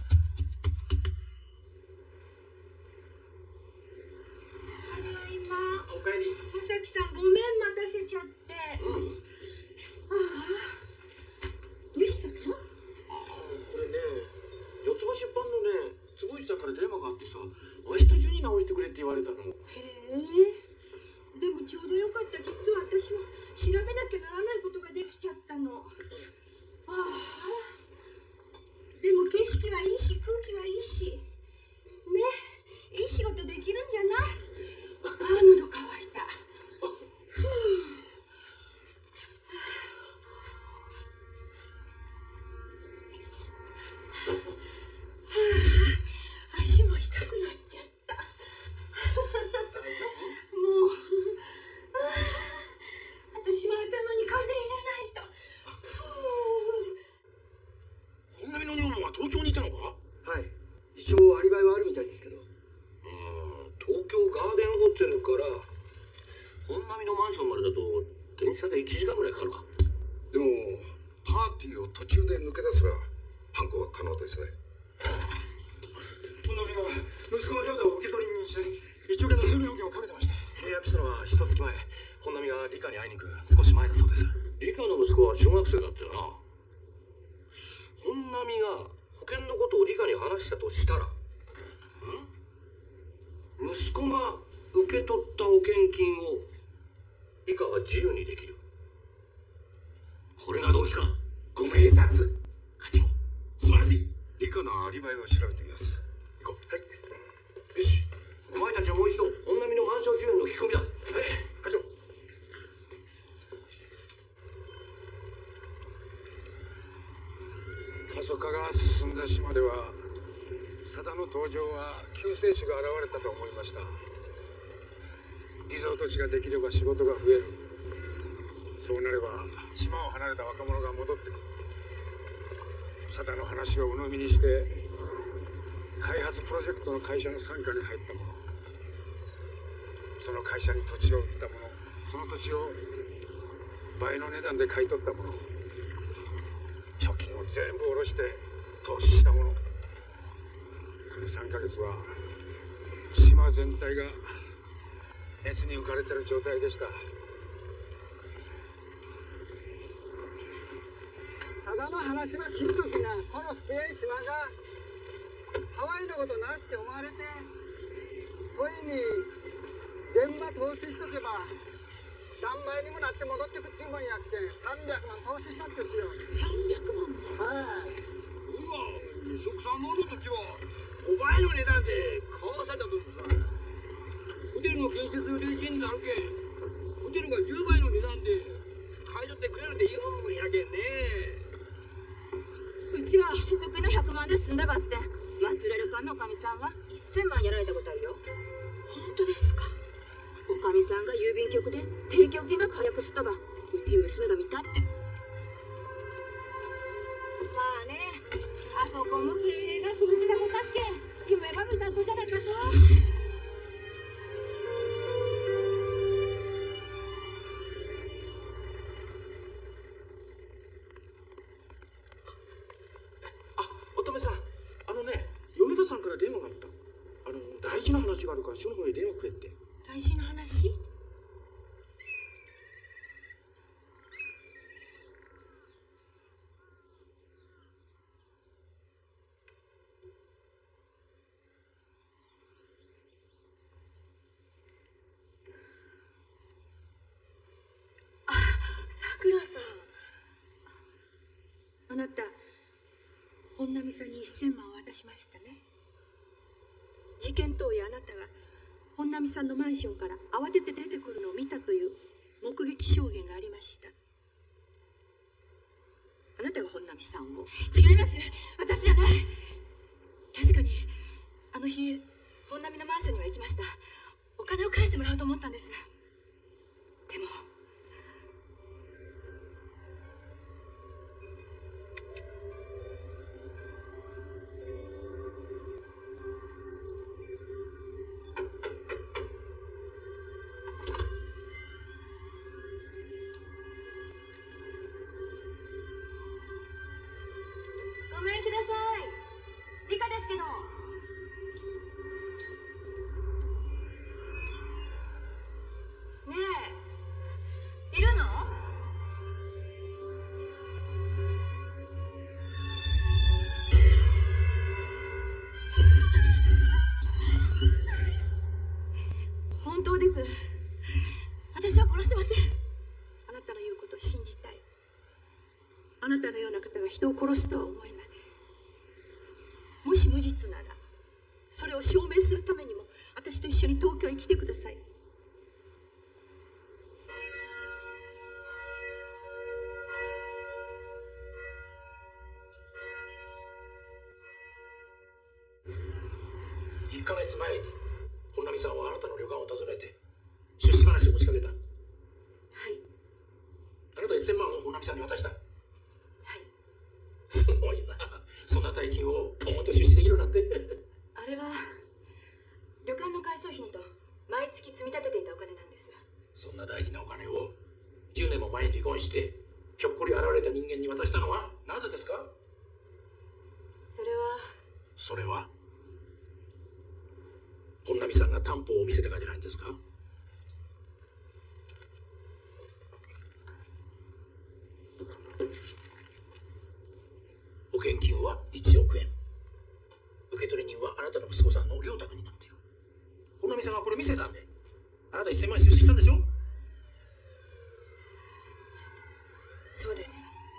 おかえり。 まさきさん、ごめん待たせちゃって。ああ、どうしたの？ これね、四つ葉出版のね、坪内さんから電話があってさ、明日中に直してくれって言われたの。 へえ。でもちょうどよかった。実は私も調べなきゃならないことができちゃったの。ああ。でも景色はいいし、空気はいいし。ね、いい仕事できるんじゃない？ああ、喉乾いた。ふう。足も痛くなっちゃった。もう、私は頭に風入れないと。 本並の女房は東京にいたのか？ はい、一応アリバイはあるみたいですけど。 東京ガーデンホテルから本並のマンションまでだと電車で1時間ぐらいかかるか。 でもパーティーを途中で抜け出せば犯行は可能ですね。 本並が息子の領土を受け取りにして1億円の生命保険をかけてました。 契約したのは1月前。本並が理科に会いに行く少し前だそうです。 理科の息子は小学生だったよな。本並が保険のことを理科に話したとしたら、息子が受け取った保険金を理科は自由にできる。これが動機か。ご明察。課長、素晴らしい。 理科のアリバイを調べてみます。行こう。はい。 よし、お前たちはもう一度本並のマンション周辺の聞き込みだ。はい、課長。 過疎化が進んだ島では佐田の登場は救世主が現れたと思いました。リゾート地ができれば仕事が増える。そうなれば島を離れた若者が戻ってくる。佐田の話を鵜呑みにして開発プロジェクトの会社の傘下に入った者、その会社に土地を売った者、その土地を倍の値段で買い取った者、貯金を全部下ろして投資した者。この3ヶ月は島全体が熱に浮かれてる状態でした。 佐田の話ば聞くときな、この福江島がハワイのことなって思われて、そいに全場投資しとけば何倍にもなって戻ってくっていうもんやって300万投資したんですよ。 300万。 はい。 うわ、二足三門の土地は5倍の値段で買わされたとさ。ホテルの建設より金になるけん、ホテルが10倍の値段で買い取ってくれるって言うんやけんね。 うちはへそくの100万で済んだばって松浦旅館のおかみさんは1000万やられたことあるよ。 本当ですか？ おかみさんが郵便局で提供金が火薬すったばうち娘が見たって。 まあね、あそこも経営が苦しかもたっけ夢ば見たとじゃないかと。 乙女さん、米田さんから電話があった。大事な話があるから署の方へ電話くれって。 大事な話？ 波さんに1000万を渡しましたね。事件当夜あなたが本並さんのマンションから慌てて出てくるのを見たという目撃証言がありました。あなたが本並さんを。 違います。私じゃない。確かにあの日本並のマンションには行きました。お金を返してもらおうと思ったんです。でもごめんください。理科ですけど。ねえ、いるの？本当です。私は殺してません。 あなたの言うことを信じたい。あなたのような方が人を殺すとは思えない。もし無実ならそれを証明するためにも私と一緒に東京へ来てください。 1ヶ月前に本並さんはあなたの旅館を訪ねて出資話を持ちかけた。はい。あなた1000万を本並さんに渡した。はい。すごいな。そんな大金をポンと出資できるなんて。 あれは旅館の改装費にと毎月積み立てていたお金なんです。 そんな大事なお金を10年も前に離婚してひょっこり現れた人間に渡したのはなぜですか？ それは本並さんが担保を見せたからじゃないんですか？保険金は1億円。受取人はあなたの息子さんの良太君になっている。本並さんはこれ見せたんで、あなた1000万出資したんでしょ？ そうです。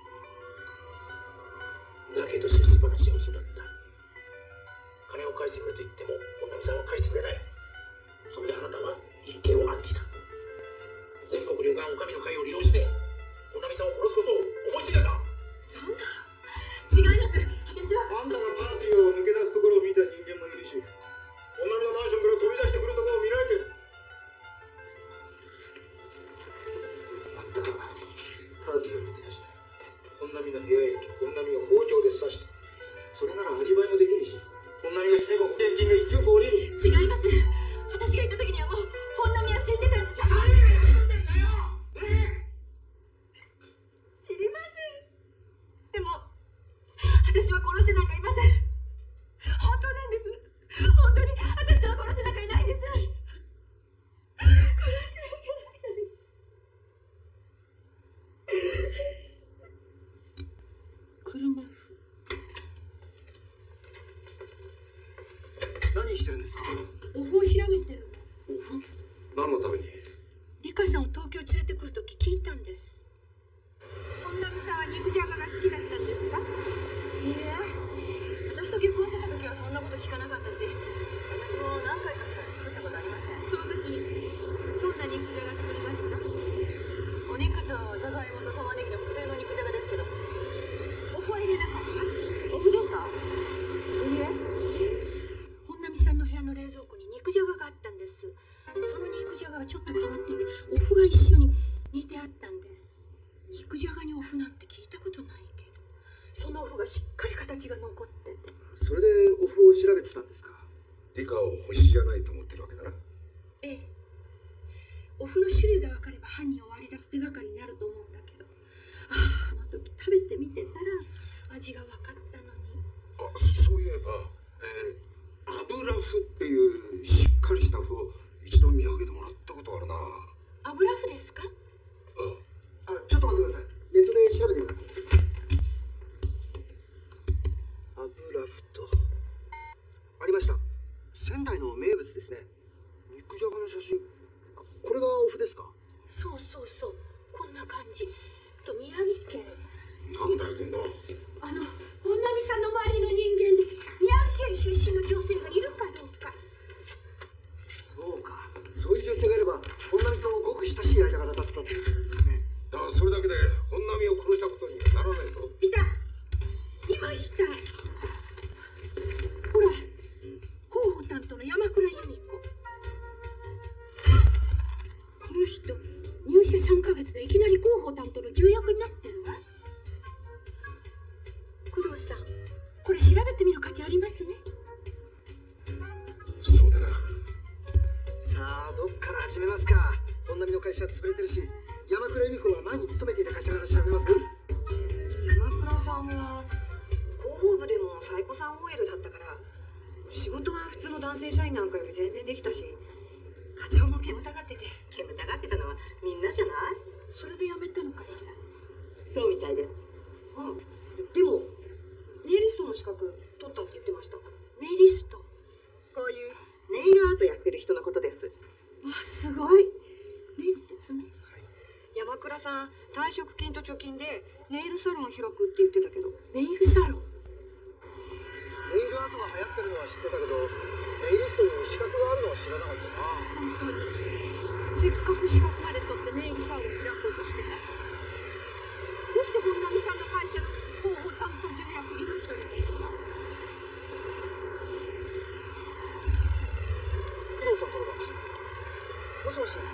だけど出資話は嘘だった。金を返してくれと言っても本並さんは返してくれない。そこであなたは一計を案じた。全国旅館おかみの会を利用して本並さんを殺すことを思いついたんだ。 そんな、違います。私はあんたがパーティーを抜け出すところを見た人間もいるし、本並のマンションから飛び出してくるところを見られてる。あんたがパーティーを抜け出して本並の部屋へ行き、本並を包丁で刺した。それならアリバイもできるし、本並が死ねば保険金が1億降りる。 違います。私が行った時にはもう本並は死んでたんです。 誰が休んでんだよ。 知りません。でも私は殺してなんかいません。本当なんです。本当に私は殺してなんかいないんです。殺してなんかいない。 車夫。 何してるんですか？ オフを調べてるの。 オフ？何のために？ リカさんを東京へ連れてくるとき聞いたんです。本並さんは肉じゃがが好きだったんですか？ いいえ、私と結婚してた時はそんなこと聞かなかったし、私も何回かしか作ったことありません。 その時どんな肉じゃが作りました？ お肉とじゃがいもと玉ねぎの普通の肉じゃがですけど。 オフは入れなかった？ オフですか？いいえ。 本並さんの部屋の冷蔵庫に肉じゃががあったんです。その肉じゃががちょっと変わっていて、オフが一緒に煮てあったんです。肉じゃがにオフなんて聞いたことないけど、そのオフがしっかり形が残ってて。 それでオフを調べてたんですか？ 理科を星じゃないと思ってるわけだな。 ええ。オフの種類が分かれば犯人を割り出す手がかりになると思うんだけど、あの時食べてみてたら味が分かったのに。 あ、そういえば、油麩っていうしっかりした麩を一度見上げてもらったことあるな。 油麩ですか？ ちょっと待ってください。ネットで調べてみます。油麩とありました。仙台の名物ですね。肉じゃがの写真。これがオフですか？ そうそうそう、こんな感じ。と宮城県。 なんだよこんな。 本並さんの周りの人けで本並を殺したことにはならないぞ。 いました。ほら、広報担当の山倉由美子。この人、入社3ヶ月でいきなり広報担当の重役になってるわ。工藤さん、これ調べてみる価値ありますね。 そうだな。 さあ、どっから始めますか。本並の会社は潰れてるし、山倉由美子は前に勤めていた会社から調べますか。 山倉さんは広報部でも最古さん OL だったから、仕事は普通の男性社員なんかより全然できたし、課長も煙たがってて。煙たがってたのはみんなじゃない？それで辞めたのかしら。そうみたいです。あ、でもネイリストの資格取ったって言ってました。ネイリスト？こういうネイルアートやってる人のことです。わ、すごい。ネイルですね。山倉さん、退職金と貯金でネイルサロン開くって言ってたけど。ネイルサロン？ ネイルアートが流行ってるのは知ってたけど、ネイリストに資格があるのは知らなかったな。 本当にせっかく資格まで取ってネイルサロンを開こうとしてた。どうして本並さんの会社の広報担当重役になったのですか？ 工藤さんからだ。もしもし。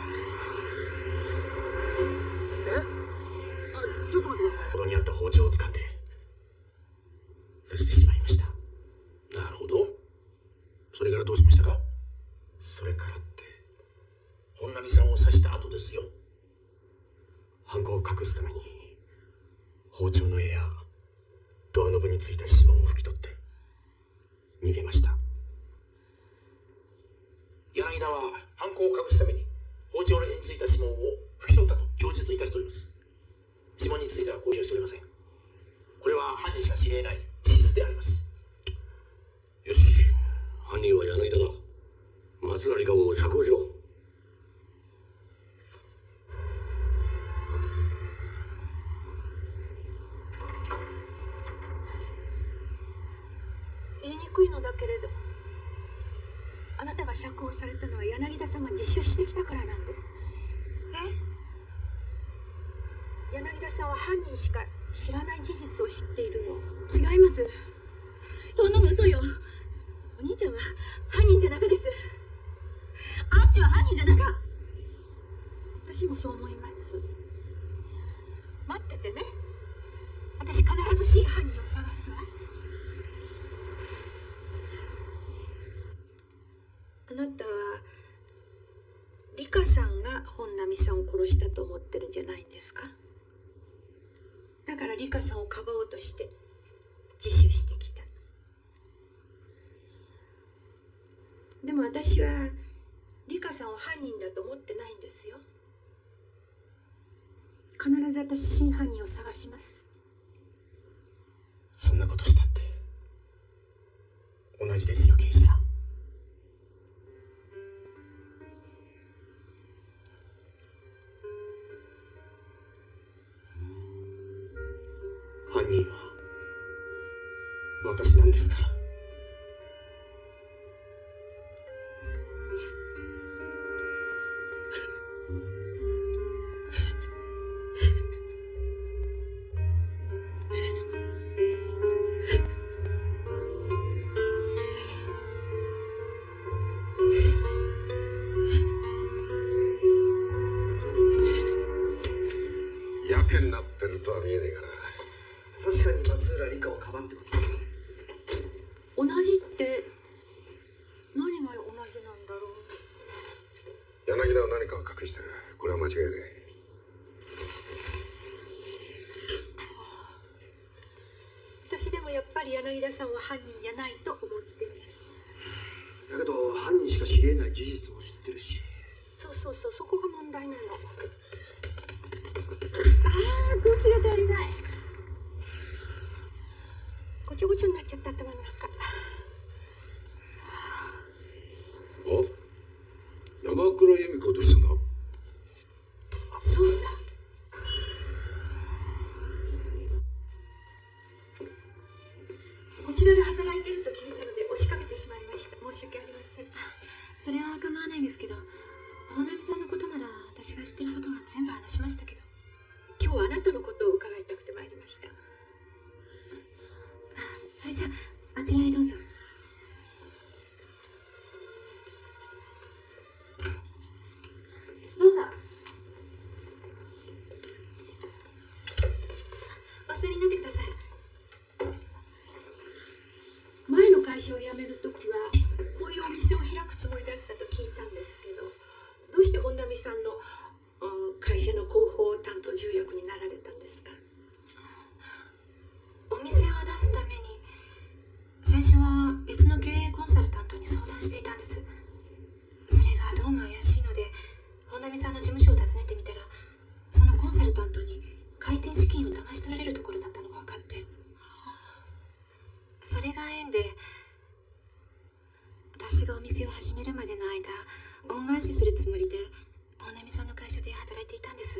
ちょっと待ってください。 ここにあった包丁を使って刺してしまいました。なるほど。それからどうしましたか？それからって本並さんを刺した後ですよ。犯行を隠すために包丁の柄やドアノブについた指紋を拭き取って逃げました。柳田は犯行を隠すために包丁の柄についた指紋を拭き取ったと供述いたしております。指紋については公表しておりません。これは犯人しか知り得ない事実であります。よし、犯人は柳田だ。松成顔を釈放しろ。 言いにくいのだけれど、あなたが釈放されたのは柳田さんが自首してきたからなんです。柳田さんは犯人しか知らない事実を知っているの。 違います。そんなの嘘よ。お兄ちゃんは犯人じゃなかです。アンチは犯人じゃなか。 私もそう思います。待っててね。私必ず真犯人を探すわ。あなたは理香さんが本並さんを殺したと思ってるんじゃないんですか？だから理香さんをかばおうとして自首してきた。でも私は理香さんを犯人だと思ってないんですよ。必ず私真犯人を探します。 そんなことしたって同じですよ、刑事さん。犯人は私なんですから。 やけになってるとは見えねえから。 確かに松浦理香をかばってますね。 同じって何が同じなんだろう。 柳田は何かを隠してる。これは間違いない。 私でもやっぱり柳田さんは犯人じゃないと思っています。 だけど犯人しか知り得ない事実も知ってるし。 そう、そこが問題なの。空気が足りない。ごちゃごちゃになっちゃった頭の中。 山倉由美子どうしたんだ？ そうだ。こちらで働いていると聞いたので押しかけてしまいました。申し訳ありません。 それは構わないですけど、本並さんのことなら私が知ってることは全部話しましたけど。 今今日はあなたのことを伺いたくて参りました。 それじゃあちらへどうぞ。どうぞ。お座りになってください。 前の会社を辞めるときはこういうお店を開くつもりだったと聞いたんですけど、どうして本並さんの会社の広報担当重役になられたんですか？ お店を出すために最初は別の経営コンサルタントに相談していたんです。それがどうも怪しいので本並さんの事務所を訪ねてみたら、そのコンサルタントに開店資金を騙し取られるところだったのが分かって、それが縁で私がお店を始めるまでの間恩返しするつもりで本並さんの会社で働いていたんです。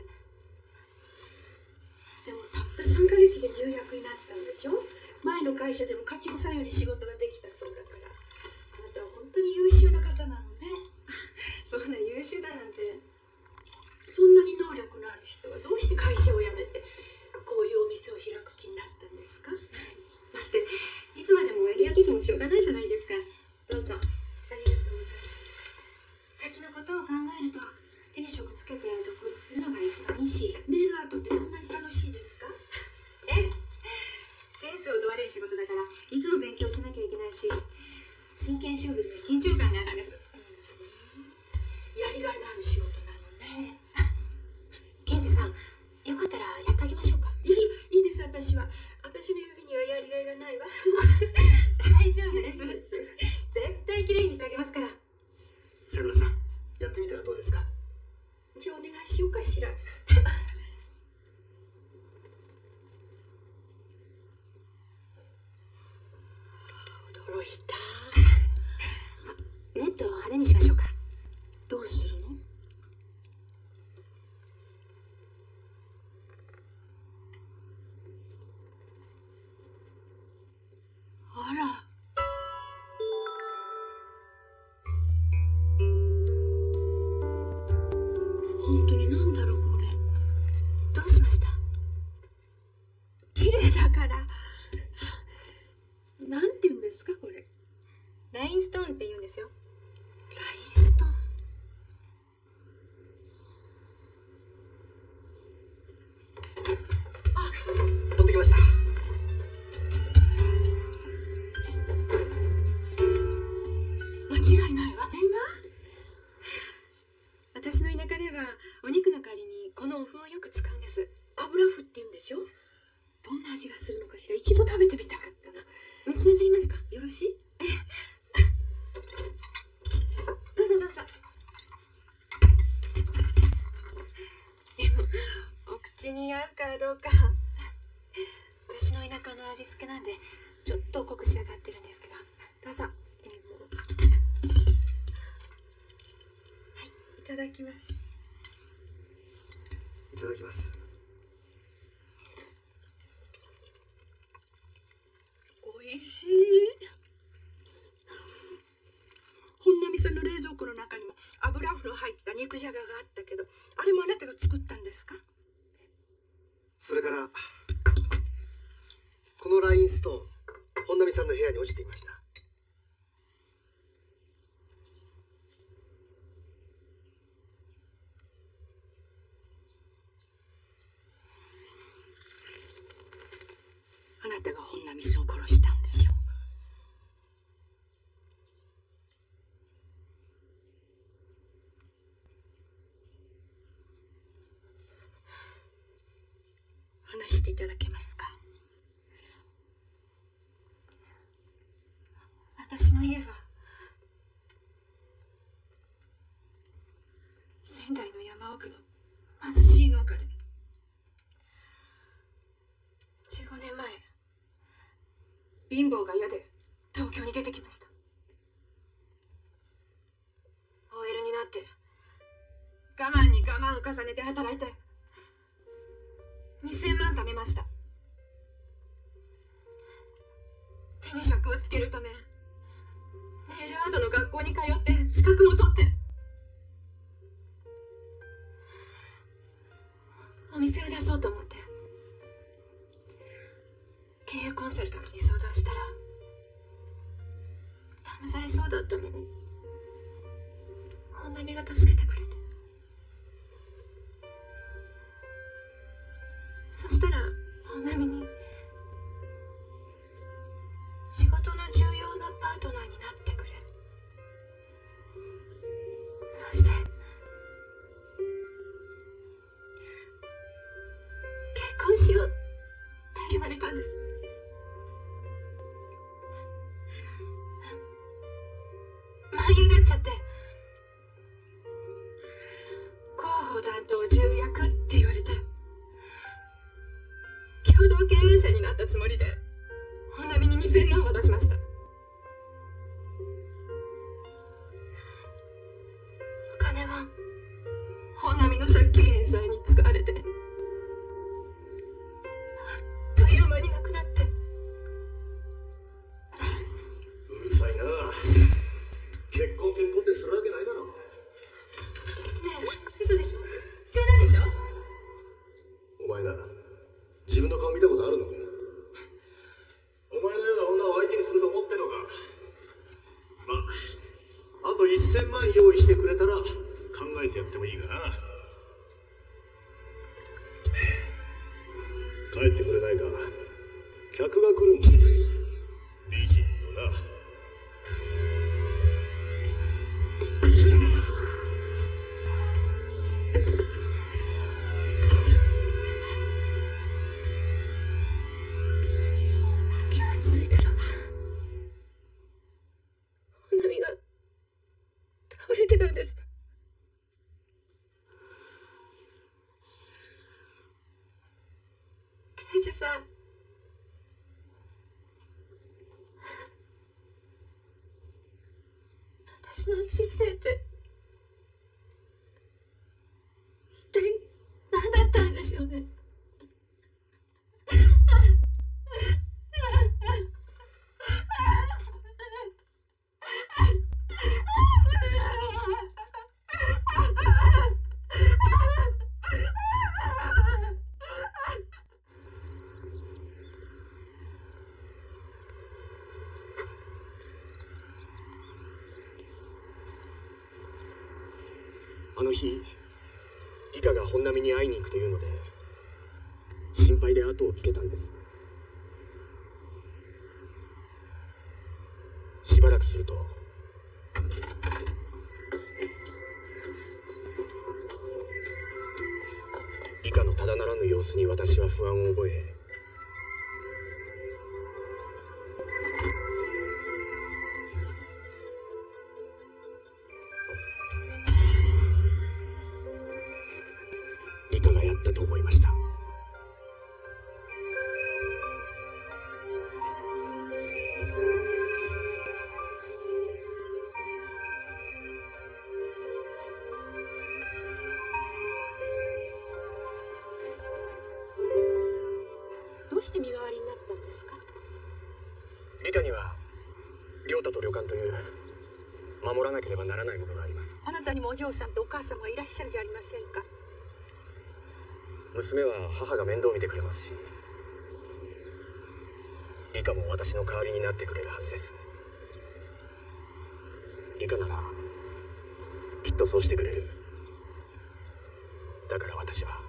でもたった3ヶ月で重役になったんでしょ。前の会社でも課長さんより仕事ができたそうだから、あなたは本当に優秀な方なのね。 そんな優秀だなんて。 そんなに能力のある人はどうして会社を辞めてこういうお店を開く気になったんですか？ だっていつまでもやりあげてもしょうがないじゃないですか。どうぞ。 ありがとうございます。 先のことを考えると手に職つけて独立するのが一番いいし。 ネイルアートってそんなに楽しいですか？ ええ、センスを問われる仕事だからいつも勉強しなきゃいけないし、真剣勝負で緊張感があるんです。 やりがいのある仕事なのね。 刑事さん、よかったらやってあげましょうか。 いいです。私の指にはやりがいがないわ。 大丈夫です。絶対きれいにしてあげますから。 さくらさん、やってみたらどうですか？ じゃあお願いしようかしら。驚いた。 もっと派手にしましょうか。 どうするの？あら。本当になんだろうこれ。 どうしました？ 綺麗だから。なんて言うんですかこれ？ ラインストーンって言うんですよ。 ラインストーン。 あ、取ってきました。 間違いないわ。 私の田舎ではお肉の代わりにこのお麩をよく使うんです。 油麩って言うんでしょ。どんな味がするのかしら。一度食べてみたかったな。 召し上がりますか？ よろしい？ どうぞどうぞ。でもお口に合うかどうか。私の田舎の味付けなんでちょっと濃く仕上がってるんですけど、どうぞ。 いただきます。 いただきます。 おいしい。本並さんの冷蔵庫の中にも油麩の入った肉じゃががあったけど、あれもあなたが作ったんですか？ それからこのラインストーン、本並さんの部屋に落ちていました。 あなたが本並さんを殺したんでしょう。話していただけますか？ 私の家は仙台の山奥の貧しい農家で、15年前貧乏が嫌で東京に出てきました。 OL になって我慢に我慢を重ねて働いて2000万貯めました。手に職をつけるためネイルアートの学校に通って資格も取って、 お店を出そうと思って経営コンサルタントに相談したら騙されそうだったのに本並が助けてくれて、そしたら本並に仕事の重要なパートナーになってくれ、そして結婚しようって言われたんです。舞い上がっちゃって、広報担当重役って言われて共同経営者になったつもりで本並に2000万渡しました。お金は本並の借金返済に使われて、あっという間になくなって。 うるさいな。結婚ってするわけないだろ。 ねえ、嘘でしょ？冗談でしょ？ お前な、自分の顔見たことあるのか？お前のような女を相手にすると思ってんのか？まあ、あと1000万用意してくれたら考えてやってもいいかな。帰ってくれないか。客が来るんだ。美人のな。 気がついたら本並が倒れてたんです。刑事さん、私の人生って一体何だったんでしょうね。 あの日、理香が本並に会いに行くというので心配で後をつけたんです。しばらくすると理香のただならぬ様子に私は不安を覚え、理香がやったと思いました。 どうして身代わりになったんですか？ 理香には亮太と旅館という守らなければならないものがあります。 あなたにもお嬢さんとお母様がいらっしゃるじゃありませんか。 娘は母が面倒見てくれますし、理香も私の代わりになってくれるはずです。理香ならきっとそうしてくれる。だから私は。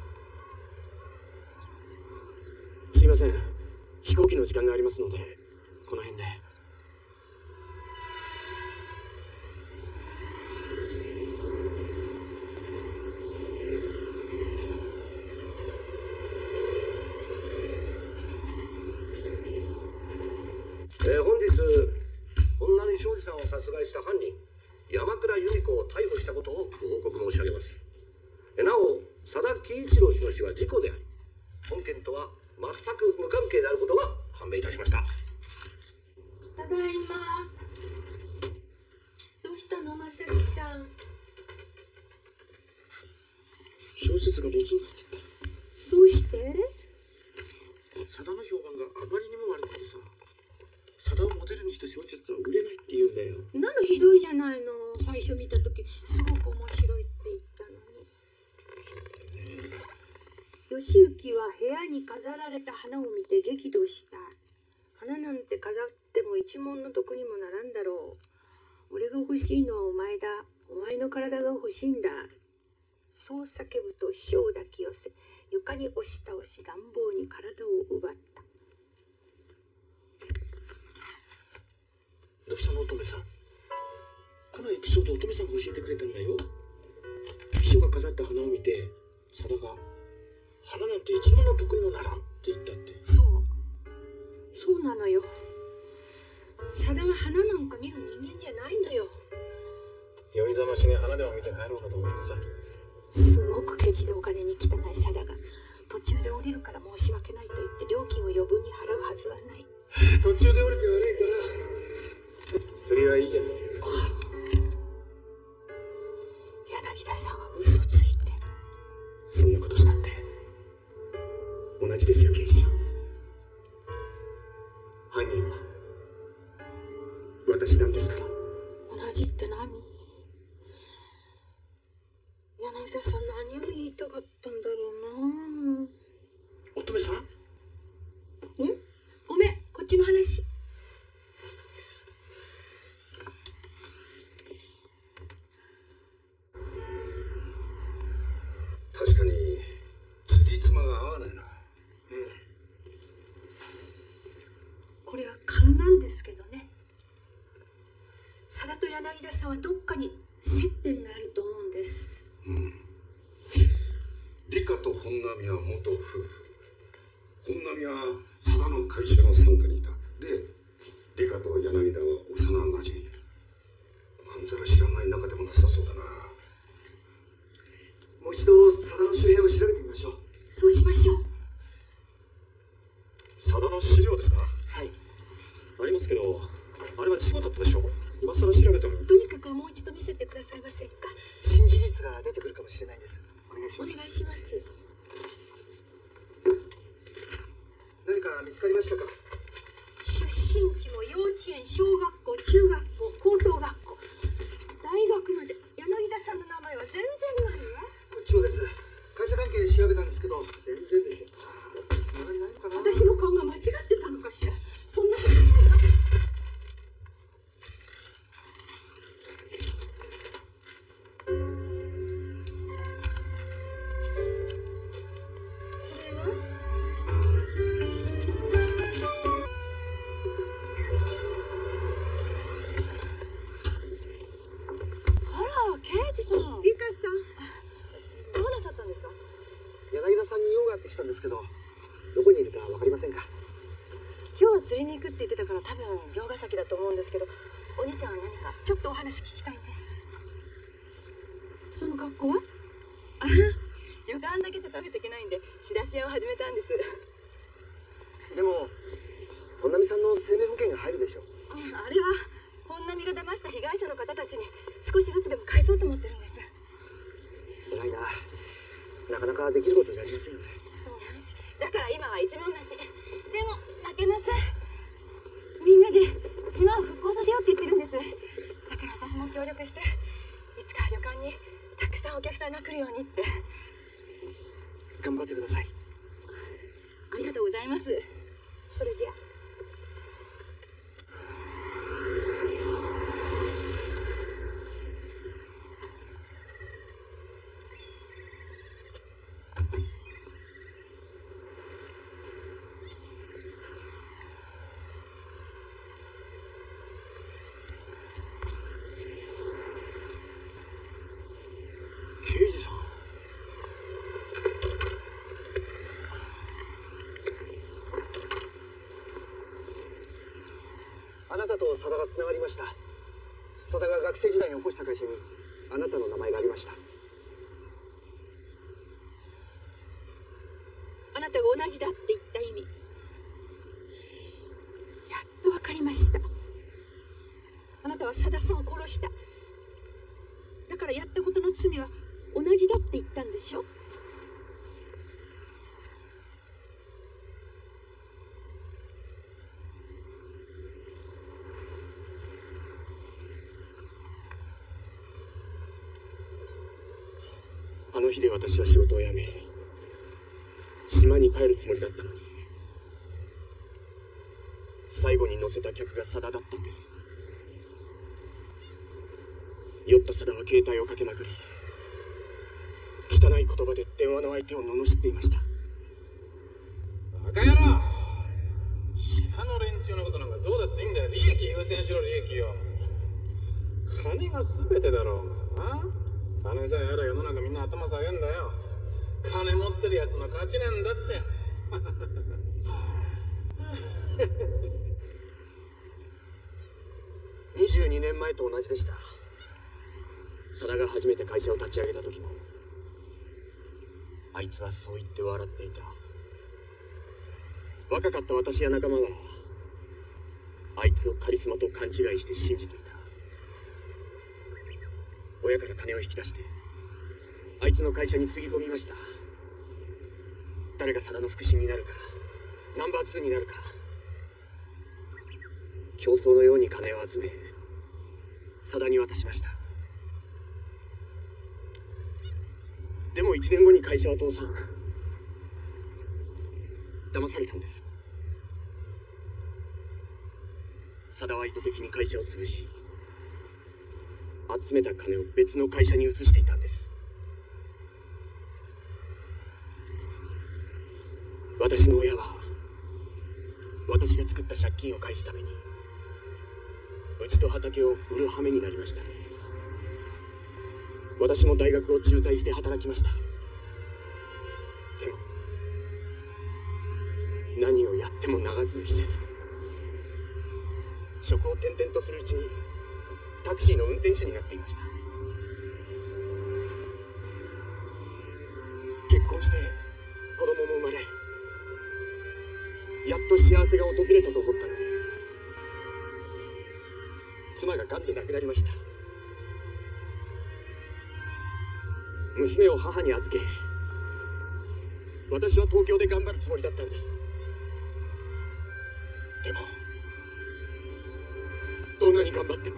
すいません、飛行機の時間がありますのでこの辺で。 本日本並庄司さんを殺害した犯人山倉由美子を逮捕したことをご報告申し上げます。なお佐田喜一郎氏の死は事故であり、本件とは全く無関係であることが判明いたしました。 ただいま。どうしたの、正樹さん。 小説がボツになっちゃった。 どうして？ 佐田の評判があまりにも悪くてさ、佐田をモデルにした小説は売れないって言うんだよ。 なのひどいじゃないの。最初見た時すごく面白いって言ったのに。 そうだよね。 義行は部屋に飾られた花を見て激怒した。花なんて飾っても一文の得にもならんだろう。俺が欲しいのはお前だ。お前の体が欲しいんだ。そう叫ぶと秘書を抱き寄せ、床に押し倒し乱暴に体を奪った。 どうしたの乙女さん。このエピソード乙女さんが教えてくれたんだよ。秘書が飾った花を見て佐田が花なんて一文の得にもならんって言ったって。 そうなのよ。佐田は花なんか見る人間じゃないのよ。 酔いざましに花でも見て帰ろうかと思ってさ。 すごくケチでお金に汚い佐田が途中で降りるから申し訳ないと言って料金を余分に払うはずはない。 途中で降りて悪いから釣りはいいけど。 柳田さんは嘘ついて。 そんなことしたって同じですよ、刑事さん。犯人は私なんですから。 同じって何？柳田さん何を言いたかったんだろうな。 乙女さん？ ごめん、こっちの話。 確かに辻褄が合わないな。 これは勘なんですけどね。佐田と柳田さんはどっかに接点があると思うんです。 理香と本並は元夫婦。本並は佐田の会社の傘下にいた。で、理香と柳田は幼なじみ。まんざら知らない仲でもなさそうだな。 もう一度佐田の周辺を調べてみましょう。 そうしましょう。 佐田の資料ですか？ はい。 ありますけど、あれは事故だったでしょう。今更調べても。 とにかくもう一度見せてくださいませんか。 新事実が出てくるかもしれないんです。お願いします。 お願いします。 何か見つかりましたか？ 出身地も幼稚園、小学校、中学校、高等学校、大学まで。柳田さんの名前は全然ないわ。 こっちもです。会社関係調べたんですけど全然ですよ。つながりないのかな。 私の顔が間違ってたのかしら。そんなことないわ。 柳田さんに用があってきたんですけど、どこにいるか分かりませんか？ 今日は釣りに行くって言ってたから多分龍ヶ崎だと思うんですけど、お兄ちゃんは何か？ ちょっとお話聞きたいんです。その格好は？ 旅館だけじゃ食べていけないんで仕出し屋を始めたんです。 でも本並さんの生命保険が入るでしょう。 あれは本並が騙した被害者の方たちに少しずつでも返そうと思ってるんです。 偉いな。なかなかできることじゃありませんよね。 そうね。だから今は一文なし。でも負けません。みんなで島を復興させようって言ってるんです。だから私も協力して、いつか旅館にたくさんお客さんが来るようにって。 頑張ってください。 ありがとうございます。 それじゃあ。 刑事さん。 あなたと佐田がつながりました。佐田が学生時代に起こした会社にあなたの名前がありました。 あなたが同じだって言った意味、やっと分かりました。あなたは佐田さんを殺した。だからやったことの罪は同じだって言ったんでしょ。 あの日で私は仕事を辞め、 島に帰るつもりだったのに、最後に乗せた客が佐田だったんです。酔った佐田は携帯をかけまくり、汚い言葉で電話の相手を罵っていました。 バカ野郎、島の連中のことなんかどうだっていいんだよ。利益優先しろ、利益よ。金が全てだろうが。金さえあれば世の中みんな頭下げんだよ。金持ってるやつの勝ちなんだって。 22年前と同じでした。佐田が初めて会社を立ち上げた時も、あいつはそう言って笑っていた。若かった私や仲間はあいつをカリスマと勘違いして信じていた。親から金を引き出してあいつの会社につぎ込みました。誰が佐田の腹心になるか、ナンバー2になるか、競争のように金を集め佐田に渡しました。でも1年後に会社は倒産。騙されたんです。佐田は意図的に会社を潰し、集めた金を別の会社に移していたんです。私の親は私が作った借金を返すためにうちと畑を売る羽目になりました。私も大学を中退して働きました。でも何をやっても長続きせず、職を転々とするうちにタクシーの運転手になっていました。結婚して子供も生まれ、やっと幸せが訪れたと思ったのに、妻が癌で亡くなりました。娘を母に預け、私は東京で頑張るつもりだったんです。でもどんなに頑張っても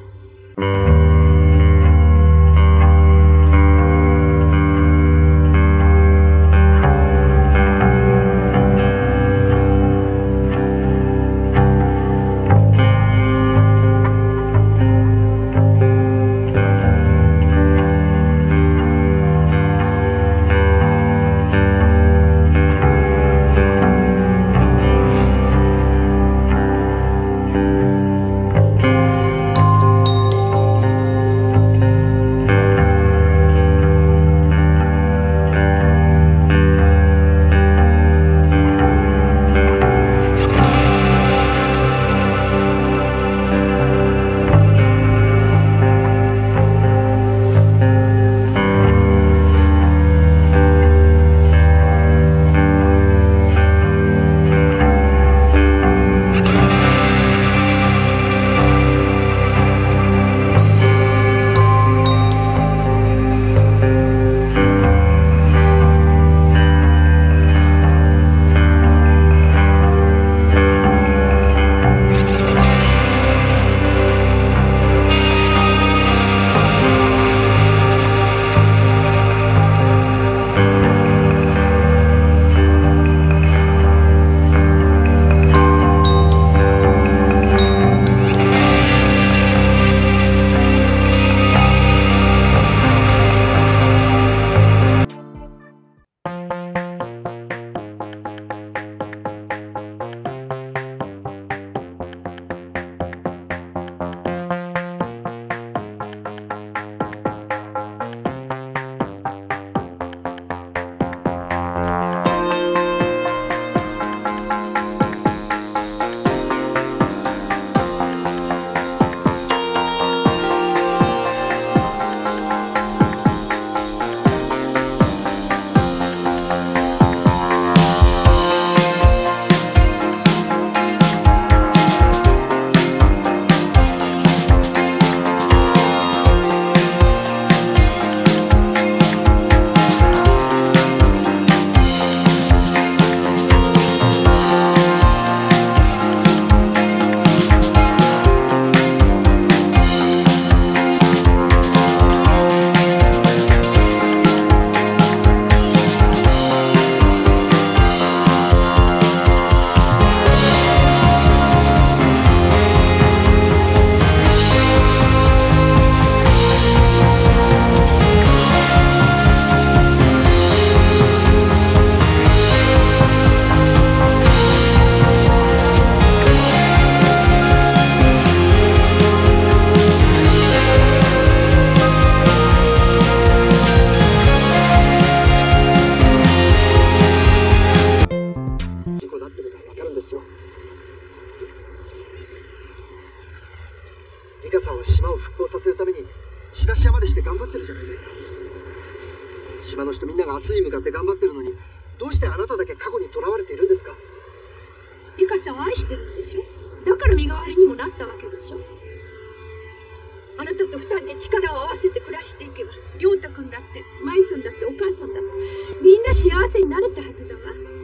せるために仕出し屋までして頑張ってるじゃないですか。島の人みんなが明日に向かって頑張ってるのに、どうしてあなただけ過去にとらわれているんですか。 美香さんを愛してるんでしょ。だから身代わりにもなったわけでしょ。あなたと2人で力を合わせて暮らしていけば、亮太君だって舞さんだってお母さんだってみんな幸せになれたはずだわ。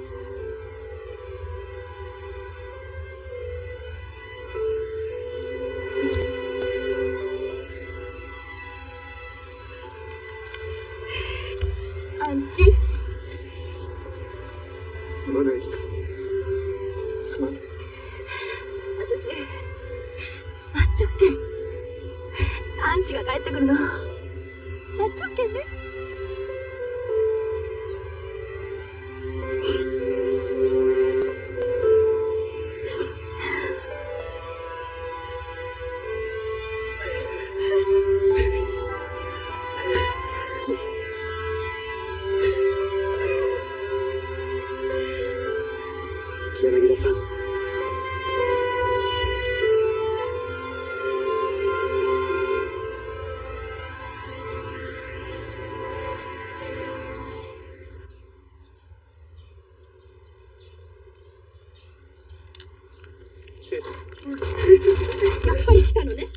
アンチ、 すまない。すまない。 私待っちょっけん。アンチが帰ってくるの待っちょっけんね。 柳田さん、 やっぱり来たのね。